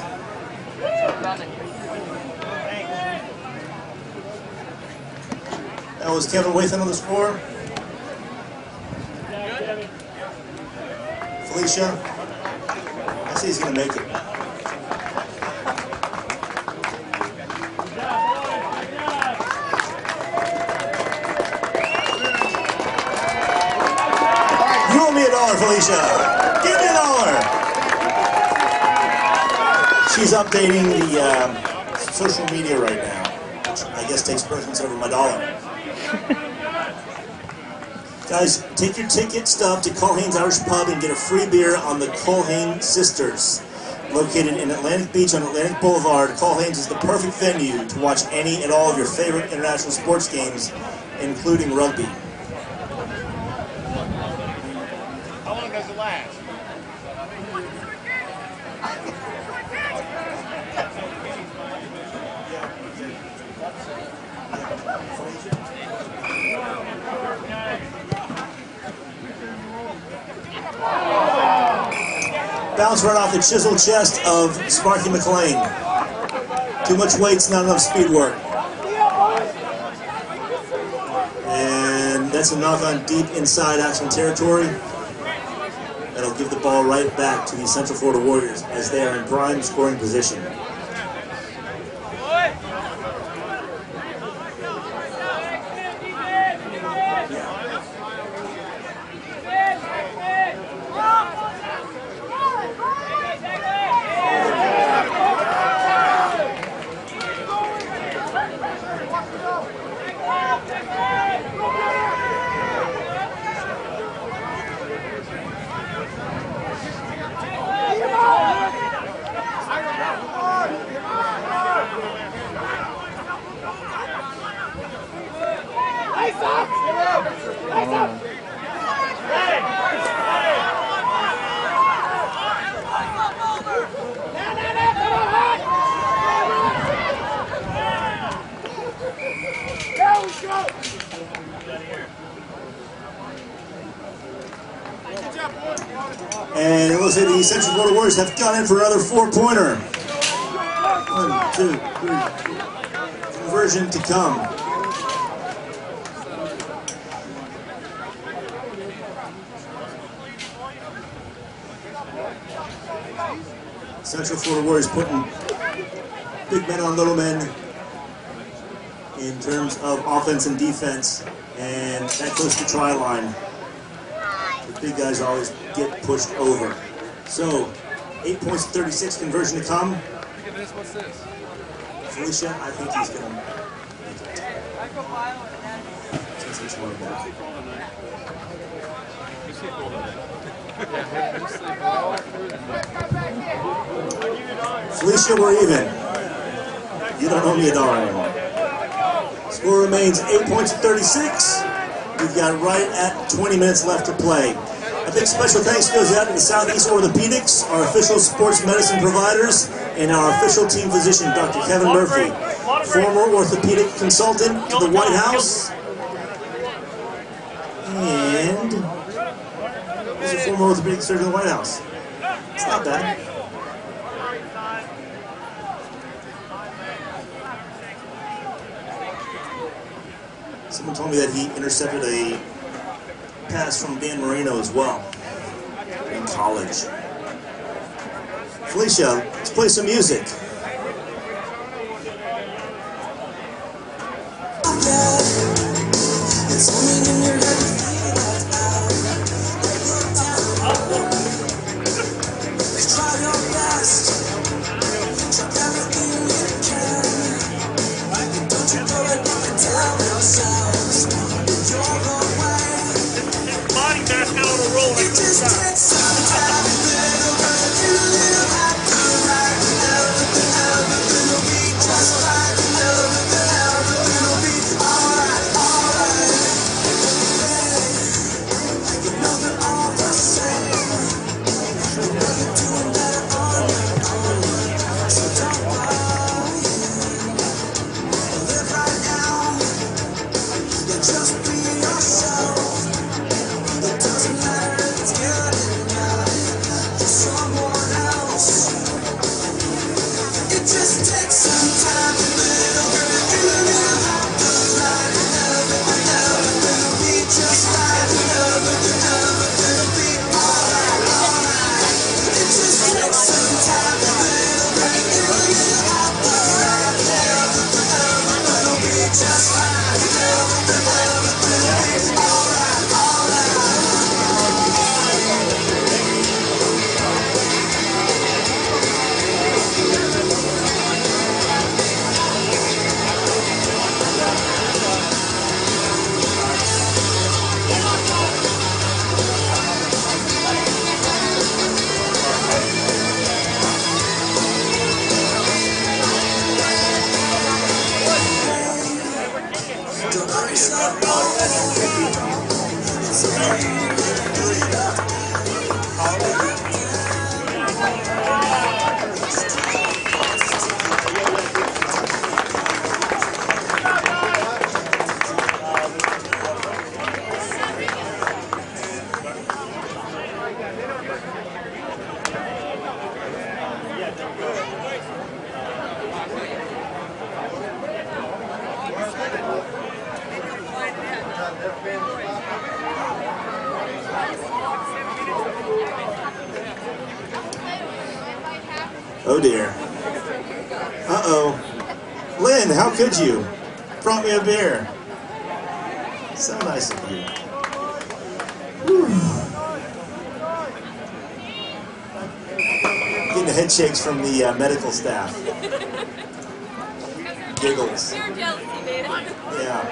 That was Kevin Wathan on the score. Felicia, I say he's going to make it. You owe me $1, Felicia. Give me $1. She's updating the social media right now, which I guess takes precedence over my $1. Guys, take your ticket stub to Colhane's Irish Pub and get a free beer on the Colhane Sisters. Located in Atlantic Beach on Atlantic Boulevard, Colhane's is the perfect venue to watch any and all of your favorite international sports games, including rugby. How long does it last? Bounce right off the chiseled chest of Sparky McLean. Too much weight's not enough speed work. And that's a knock on deep inside Axemen territory. That'll give the ball right back to the Central Florida Warriors as they are in prime scoring position. will say the Central Florida Warriors have gone in for another 4-pointer. 1, 2, 3, 4. Conversion to come. Central Florida Warriors putting big men on little men in terms of offense and defense, and that goes to try line. The big guys always get pushed over. So, 8 points, 36, conversion to come. Look at this, what's this? Felicia, I think he's going to make it. Since it's one back. Felicia, we're even. You don't owe me $1 anymore. Score remains 8 points to 36. We've got right at 20 minutes left to play. A big special thanks goes out to the Southeast Orthopedics, our official sports medicine providers, and our official team physician, Dr. Kevin Murphy, former orthopedic consultant to the White House, and he's a former orthopedic surgeon in the White House. It's not bad. Someone told me that he intercepted a pass from Dan Marino as well in college. Felicia, let's play some music. Oh dear. Uh-oh. Lynn, how could you? Brought me a beer. So nice of you. Whew. Getting the head shakes from the medical staff. Giggles. Yeah.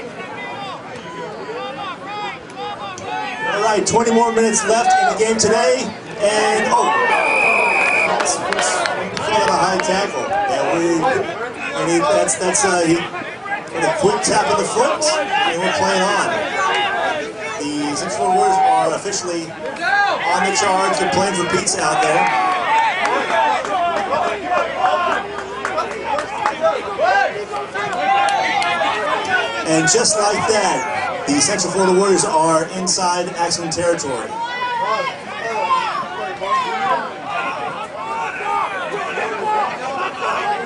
All right, 20 more minutes left in the game today, and that's a high tackle. Yeah, he with a quick tap of the foot, and we're playing on. The Central Warriors are officially on the charge. They're playing for pizza out there. And just like that, the Central Florida Warriors are inside Axemen territory.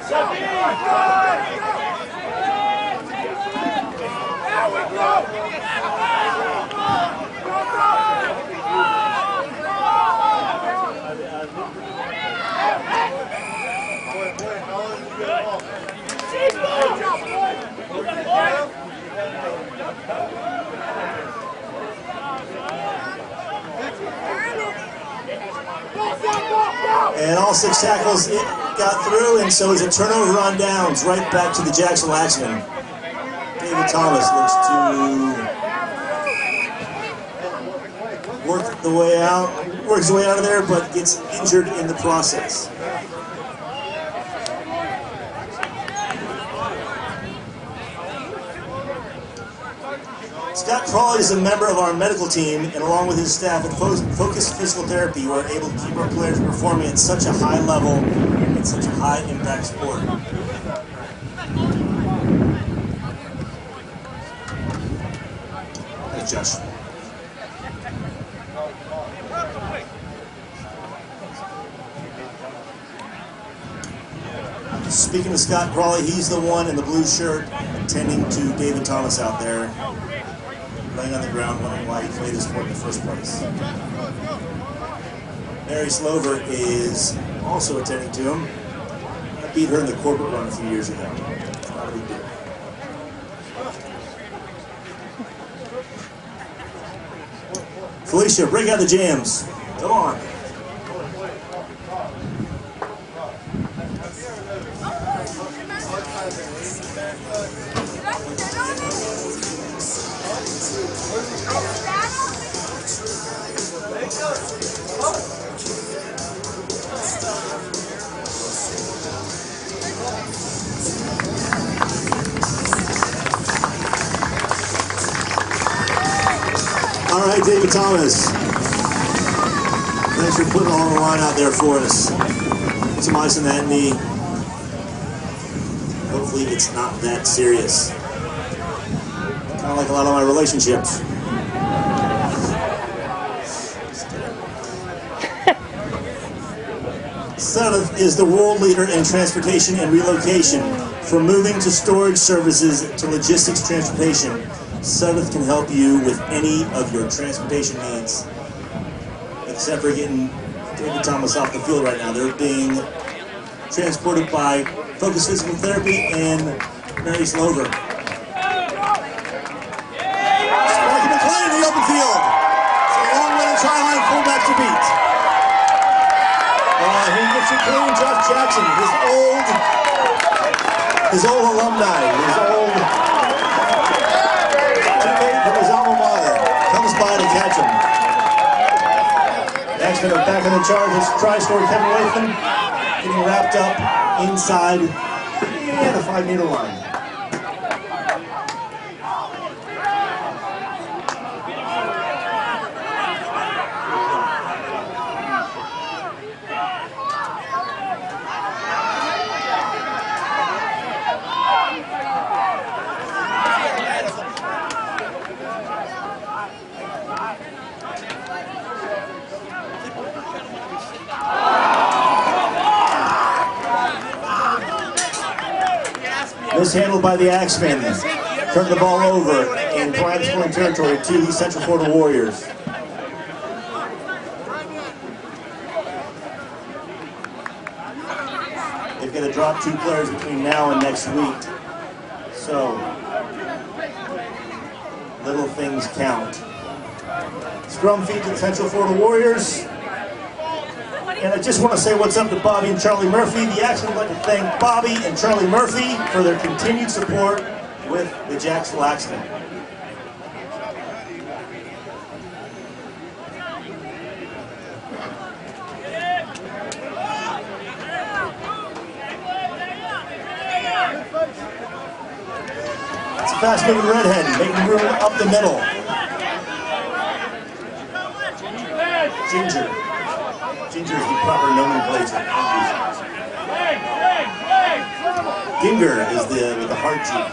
And all 6 tackles got through, and so it's a turnover on downs, right back to the Jacksonville Axemen. David Thomas looks to works his way out of there, but gets injured in the process. Scott Crawley is a member of our medical team, and along with his staff at Focus Physical Therapy, we're able to keep our players performing at such a high level in such a high-impact sport. Thanks, Josh. Speaking of Scott Crawley, he's the one in the blue shirt tending to David Thomas out there, laying on the ground wondering why he played this sport in the first place. Mary Slover is also attending to him. I beat her in the corporate run a few years ago. Not a big deal. Felicia, break out the jams. Come on. All right, David Thomas. Thanks for putting all on the line out there for us. Put some ice in that knee. Hopefully it's not that serious. Kind of like a lot of my relationships. Sudeth is the world leader in transportation and relocation. From moving to storage services to logistics transportation, Sudeth can help you with any of your transportation needs. Except for getting David Thomas off the field right now. They're being transported by Focus Physical Therapy and Mary Slover. Sparky McLean in the open field. It's a long way to try line, fullback to beat. He gets it clean, Josh Jackson, his old alumni, his old teammate from his alma mater, comes by to catch him. The Axemen are back in the charge. His try-scorer Kevin Latham getting wrapped up inside the 5-meter line. Mishandled by the Axemen. Turned the ball over in prime scoring territory to the Central Florida Warriors. They've got to drop 2 players between now and next week. So, little things count. Scrum feed to the Central Florida Warriors. And I just want to say what's up to Bobby and Charlie Murphy. The Axemen would like to thank Bobby and Charlie Murphy for their continued support with the Jacksonville Axemen. It's a fast-moving redhead, making room up the middle. Ginger. Ginger is the proper nomenclature. Ginger is with the heart cheek.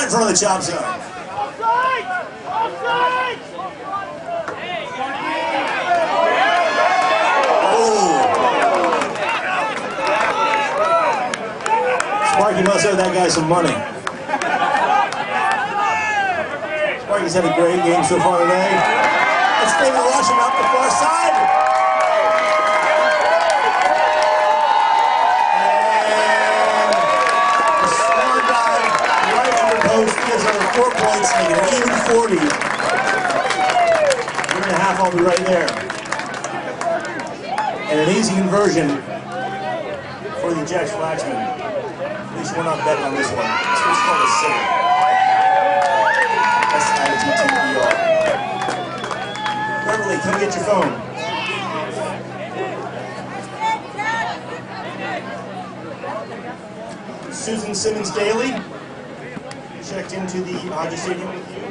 in front of the chop zone. Sparky must owe that guy some money. Sparky's had a great game so far today. Let's David Washington up the far side. And the swan dive right under post gives over 4 points, making it even 40. 1.5 will be right there. And an easy conversion for the Jacksonville Axemen. At least we're not betting on this one. This one's called a sitter. S-I-T-T-E-R. Beverly, come get your phone. Susan Simmons Daly checked into the Hodges Stadium with you.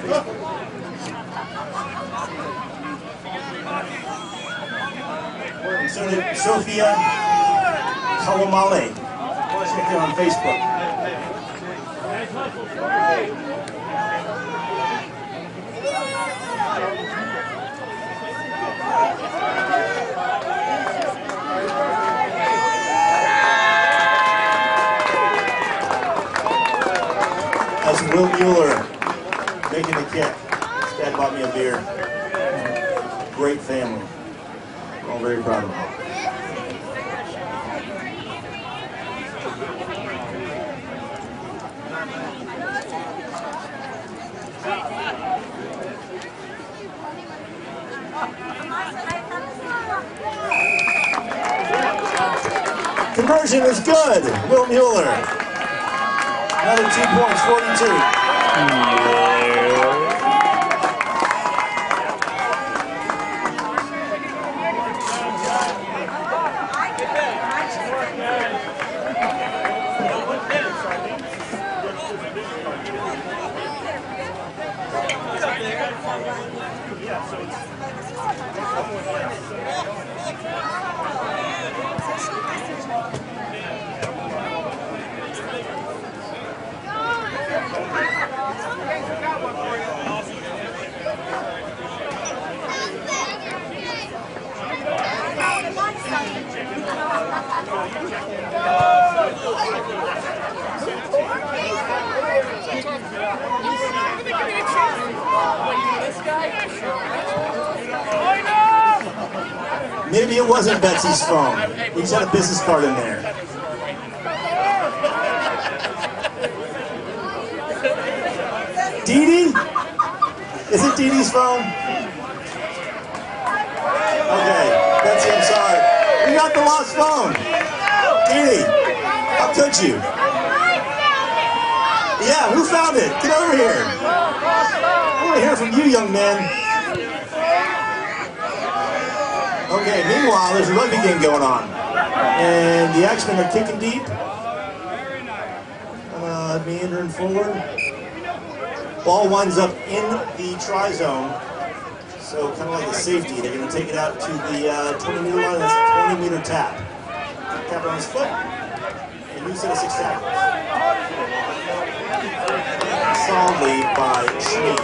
And so did Sophia Kawamale. Check it on Facebook. That's Will Mueller making the kick. His dad bought me a beer. Great family. We're all very proud of them. Conversion is good. Will Mueller. Another 2 points, 42. Maybe it wasn't Betsy's phone. We just had a business card in there. Dee Dee? Is it Dee Dee's phone? Okay, Betsy, I'm sorry. We got the lost phone. Dee Dee, how could you? Yeah, who found it? Get over here. I want to hear from you, young man. Okay, meanwhile, there's a rugby game going on. And the Axemen are kicking deep. Meandering forward. Ball winds up in the try zone. So kind of like a safety. They're going to take it out to the 20-meter line. That's a 20-meter tap. Tap on his foot. A new set of 6 tackles. Solidly by Schmee.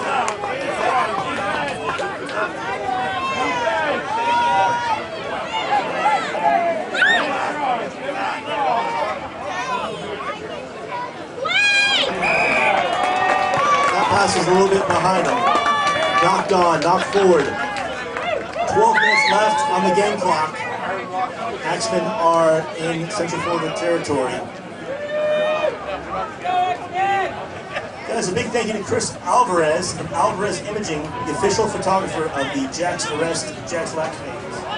Pass is a little bit behind him. Knocked on, knocked forward. 12 minutes left on the game clock. Axemen are in Central Florida territory. Guys, a big thank you to Chris Alvarez of Alvarez Imaging, the official photographer of the Jack's Arrest Jacksonville Axemen.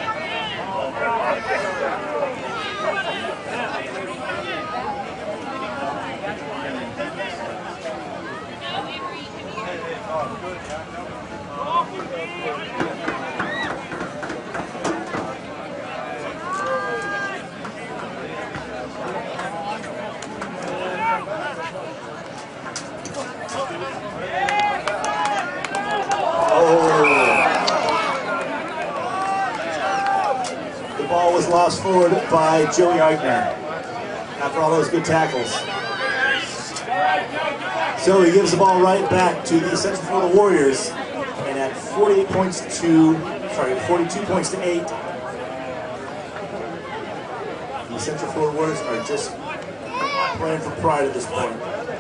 The ball was lost forward by Joey Eichner after all those good tackles. So he gives the ball right back to the Central Florida Warriors, and at 42 points to 8, the Central Florida Warriors are just playing for pride at this point.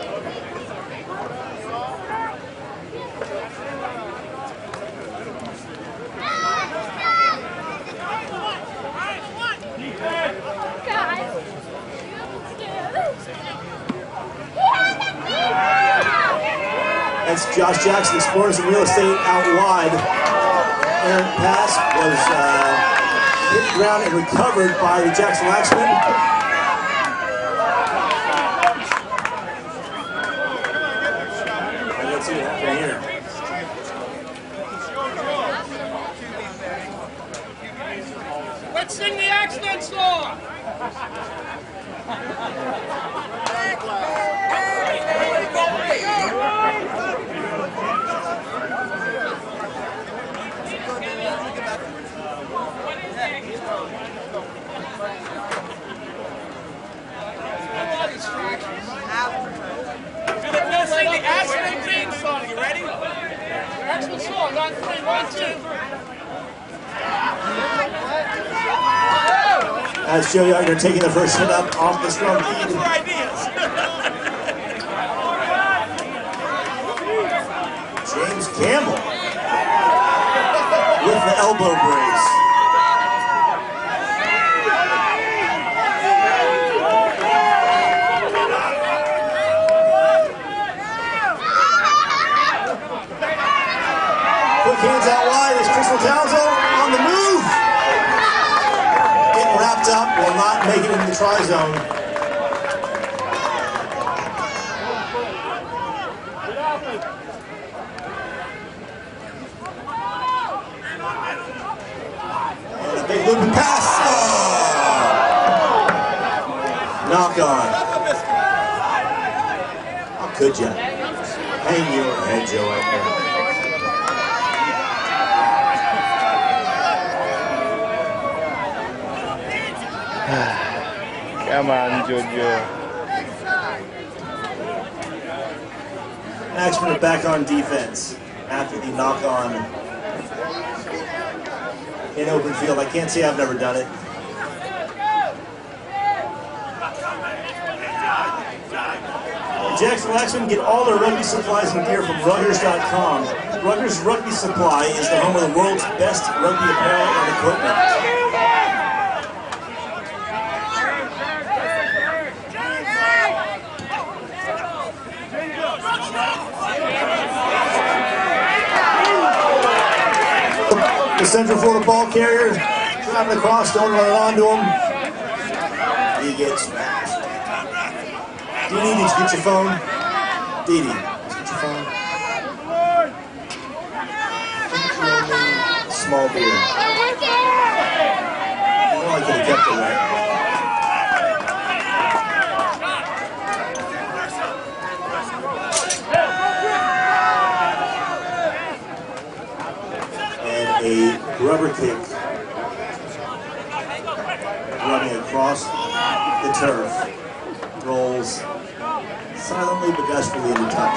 That's Josh Jackson exploring some real estate out wide. Errant pass was hit the ground and recovered by the Jacksonville Axemen. And let's see what happened here. Let's sing the accident song. Let's sing the accident theme song. You ready? Excellent song. On 3, 1, 2. As Joe Yagner taking the first hit up off the strong lead. James Campbell with the elbow brace. Quick hands out wide as Crystal Townsend on the move. Getting wrapped up while not making it in the try zone. And a big looping pass. Oh. Knock on. How could you? Hang your head, Joe Edgar. Come on, Jojo. Axemen are back on defense after the knock-on in open field. I can't say I've never done it. The Jacksonville Axemen get all their rugby supplies and gear from Ruggers.com. Ruggers Rugby Supply is the home of the world's best rugby apparel and equipment. The Central Florida ball carrier driving across, don't run it onto him. He gets smashed. Dee Dee, did you get your phone? Dee Dee, did you get your phone? Small beer. Well, I could have kept it right. A rubber kick running across the turf, rolls silently but desperately into touch.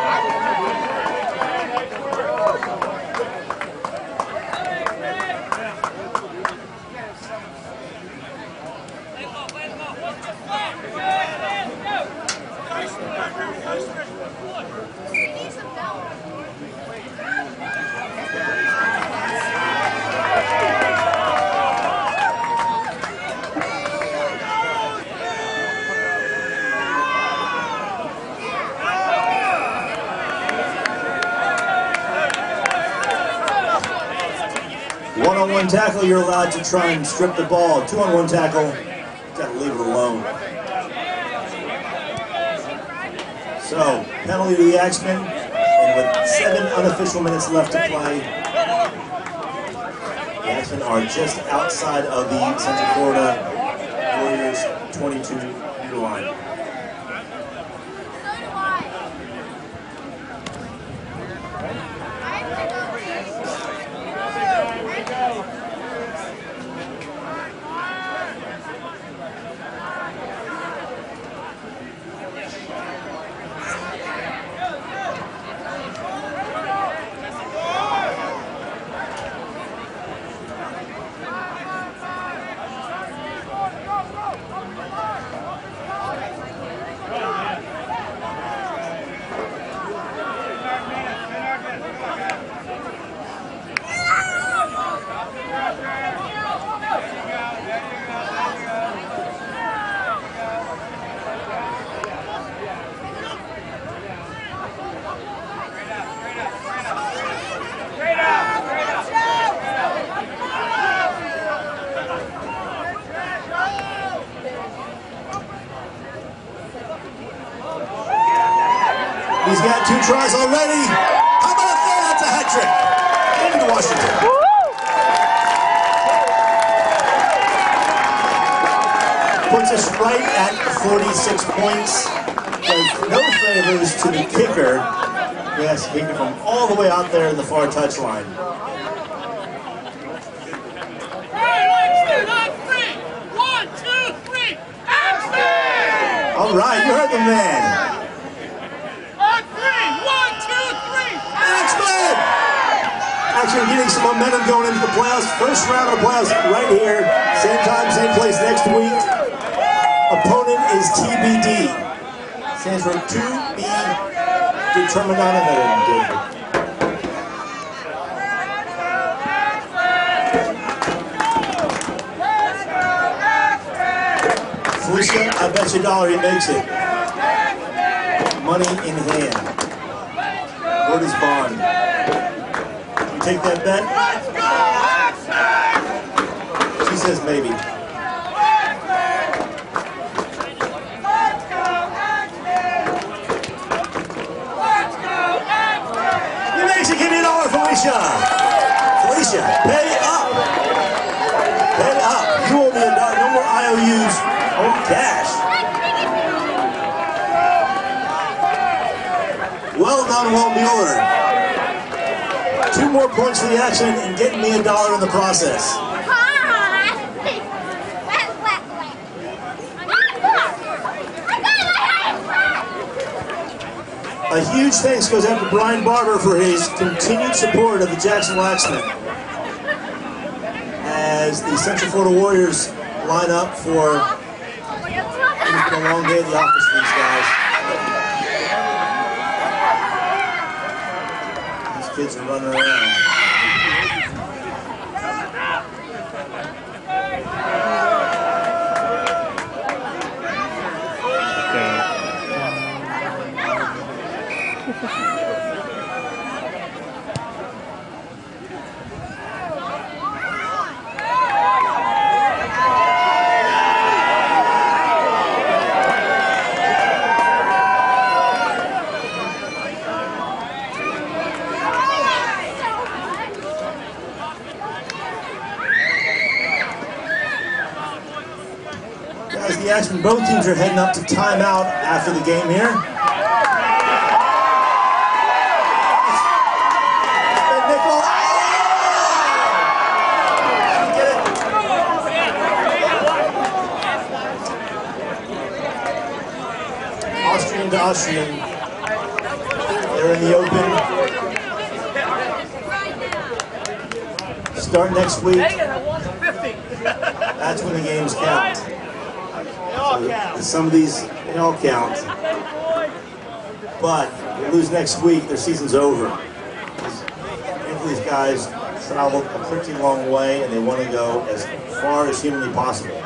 One-on-one tackle, you're allowed to try and strip the ball. 2-on-1 tackle, got to leave it alone. So, penalty to the Axemen, and with 7 unofficial minutes left to play, the Axemen are just outside of the Central Florida Warriors 22-meter line. he's got 2 tries already. How about that? That's a hat trick. Into Washington. Puts us right at 46 points. Does no favors to the kicker. Yes, kicker from all the way out there in the far touchline. All right, you heard the man. On 3, 1, 2, 3. Axemen! Actually getting some momentum going into the playoffs. First round of the playoffs right here. Same time, same place next week. Opponent is TBD. Stands for to be determined on another. Felicia, I bet you $1 he makes it. Money in hand. Word is bond. You take that bet? She says maybe. You makes it. Give me $1, Felicia. Felicia, pay up. Pay up. You owe me $1. No more IOUs. Home cash. Well done, Will Mueller. 2 more points for the action and getting me $1 in the process. A huge thanks goes out to Brian Barber for his continued support of the Jacksonville Axemen as the Central Florida Warriors line up for it's been a long day at the office for these guys. These kids are running around. Guys, the Axemen, both teams are heading up to timeout after the game here. Austrian to Austrian. They're in the open. Start next week. That's when the games count. So some of these, they all count. But if they lose next week, their season's over. These guys traveled a pretty long way and they want to go as far as humanly possible.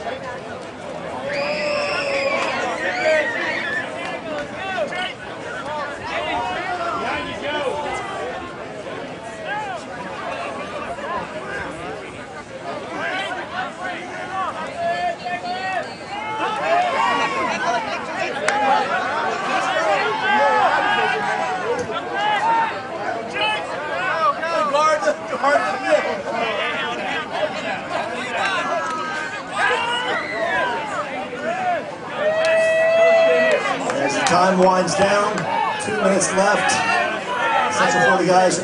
As the time winds down, 2 minutes left. Central Florida guys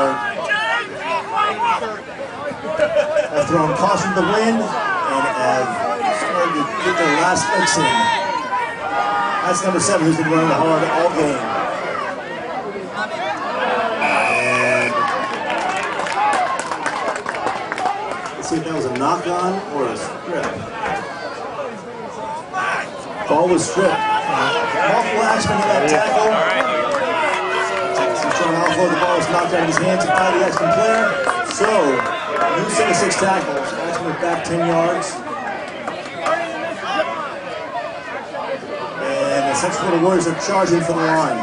have thrown caution to the wind and have started to get their last licks in. That's number 7 who's been running hard all game. And let's see if that was a knock-on or a strip. Ball was stripped. Awful Axemen in that tackle. He's trying to offload the ball. It's knocked out of his hands by the Axemen player. So, new set of 6 tackles. Axemen back 10 yards. And the Central Florida Warriors are charging for the line.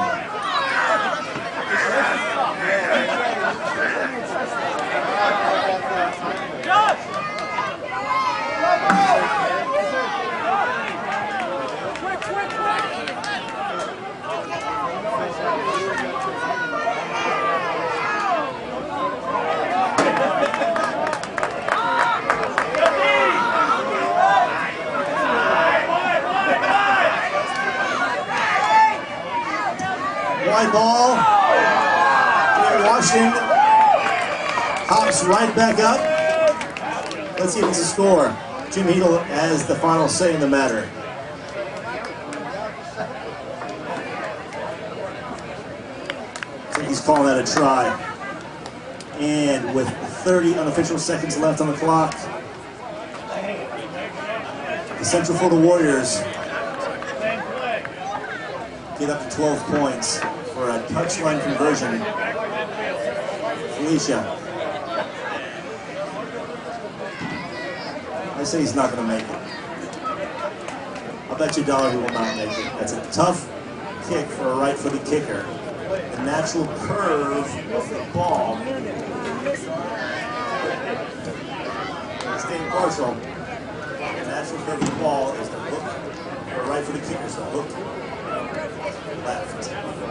It's right back up. Let's see if it's a score. Jim Heedle has the final say in the matter. I think he's calling that a try. And with 30 unofficial seconds left on the clock, the Central Florida Warriors get up to 12 points for a touchline conversion. Felicia. I say he's not going to make it. I'll bet you $1 he will not make it. That's a tough kick for a right-footed kicker. The natural curve of the ball. Staying partial. The natural curve of the ball is the hook for a right-footed kicker, so hook left.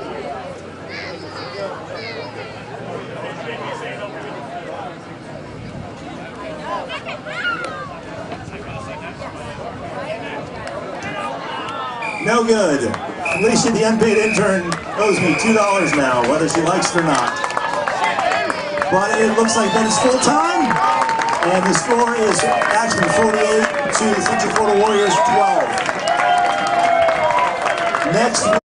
No good. Felicia, the unpaid intern, owes me $2 now, whether she likes it or not. But it looks like that is full time. And the score is Axemen 48 to the Central Florida Warriors 12. Next.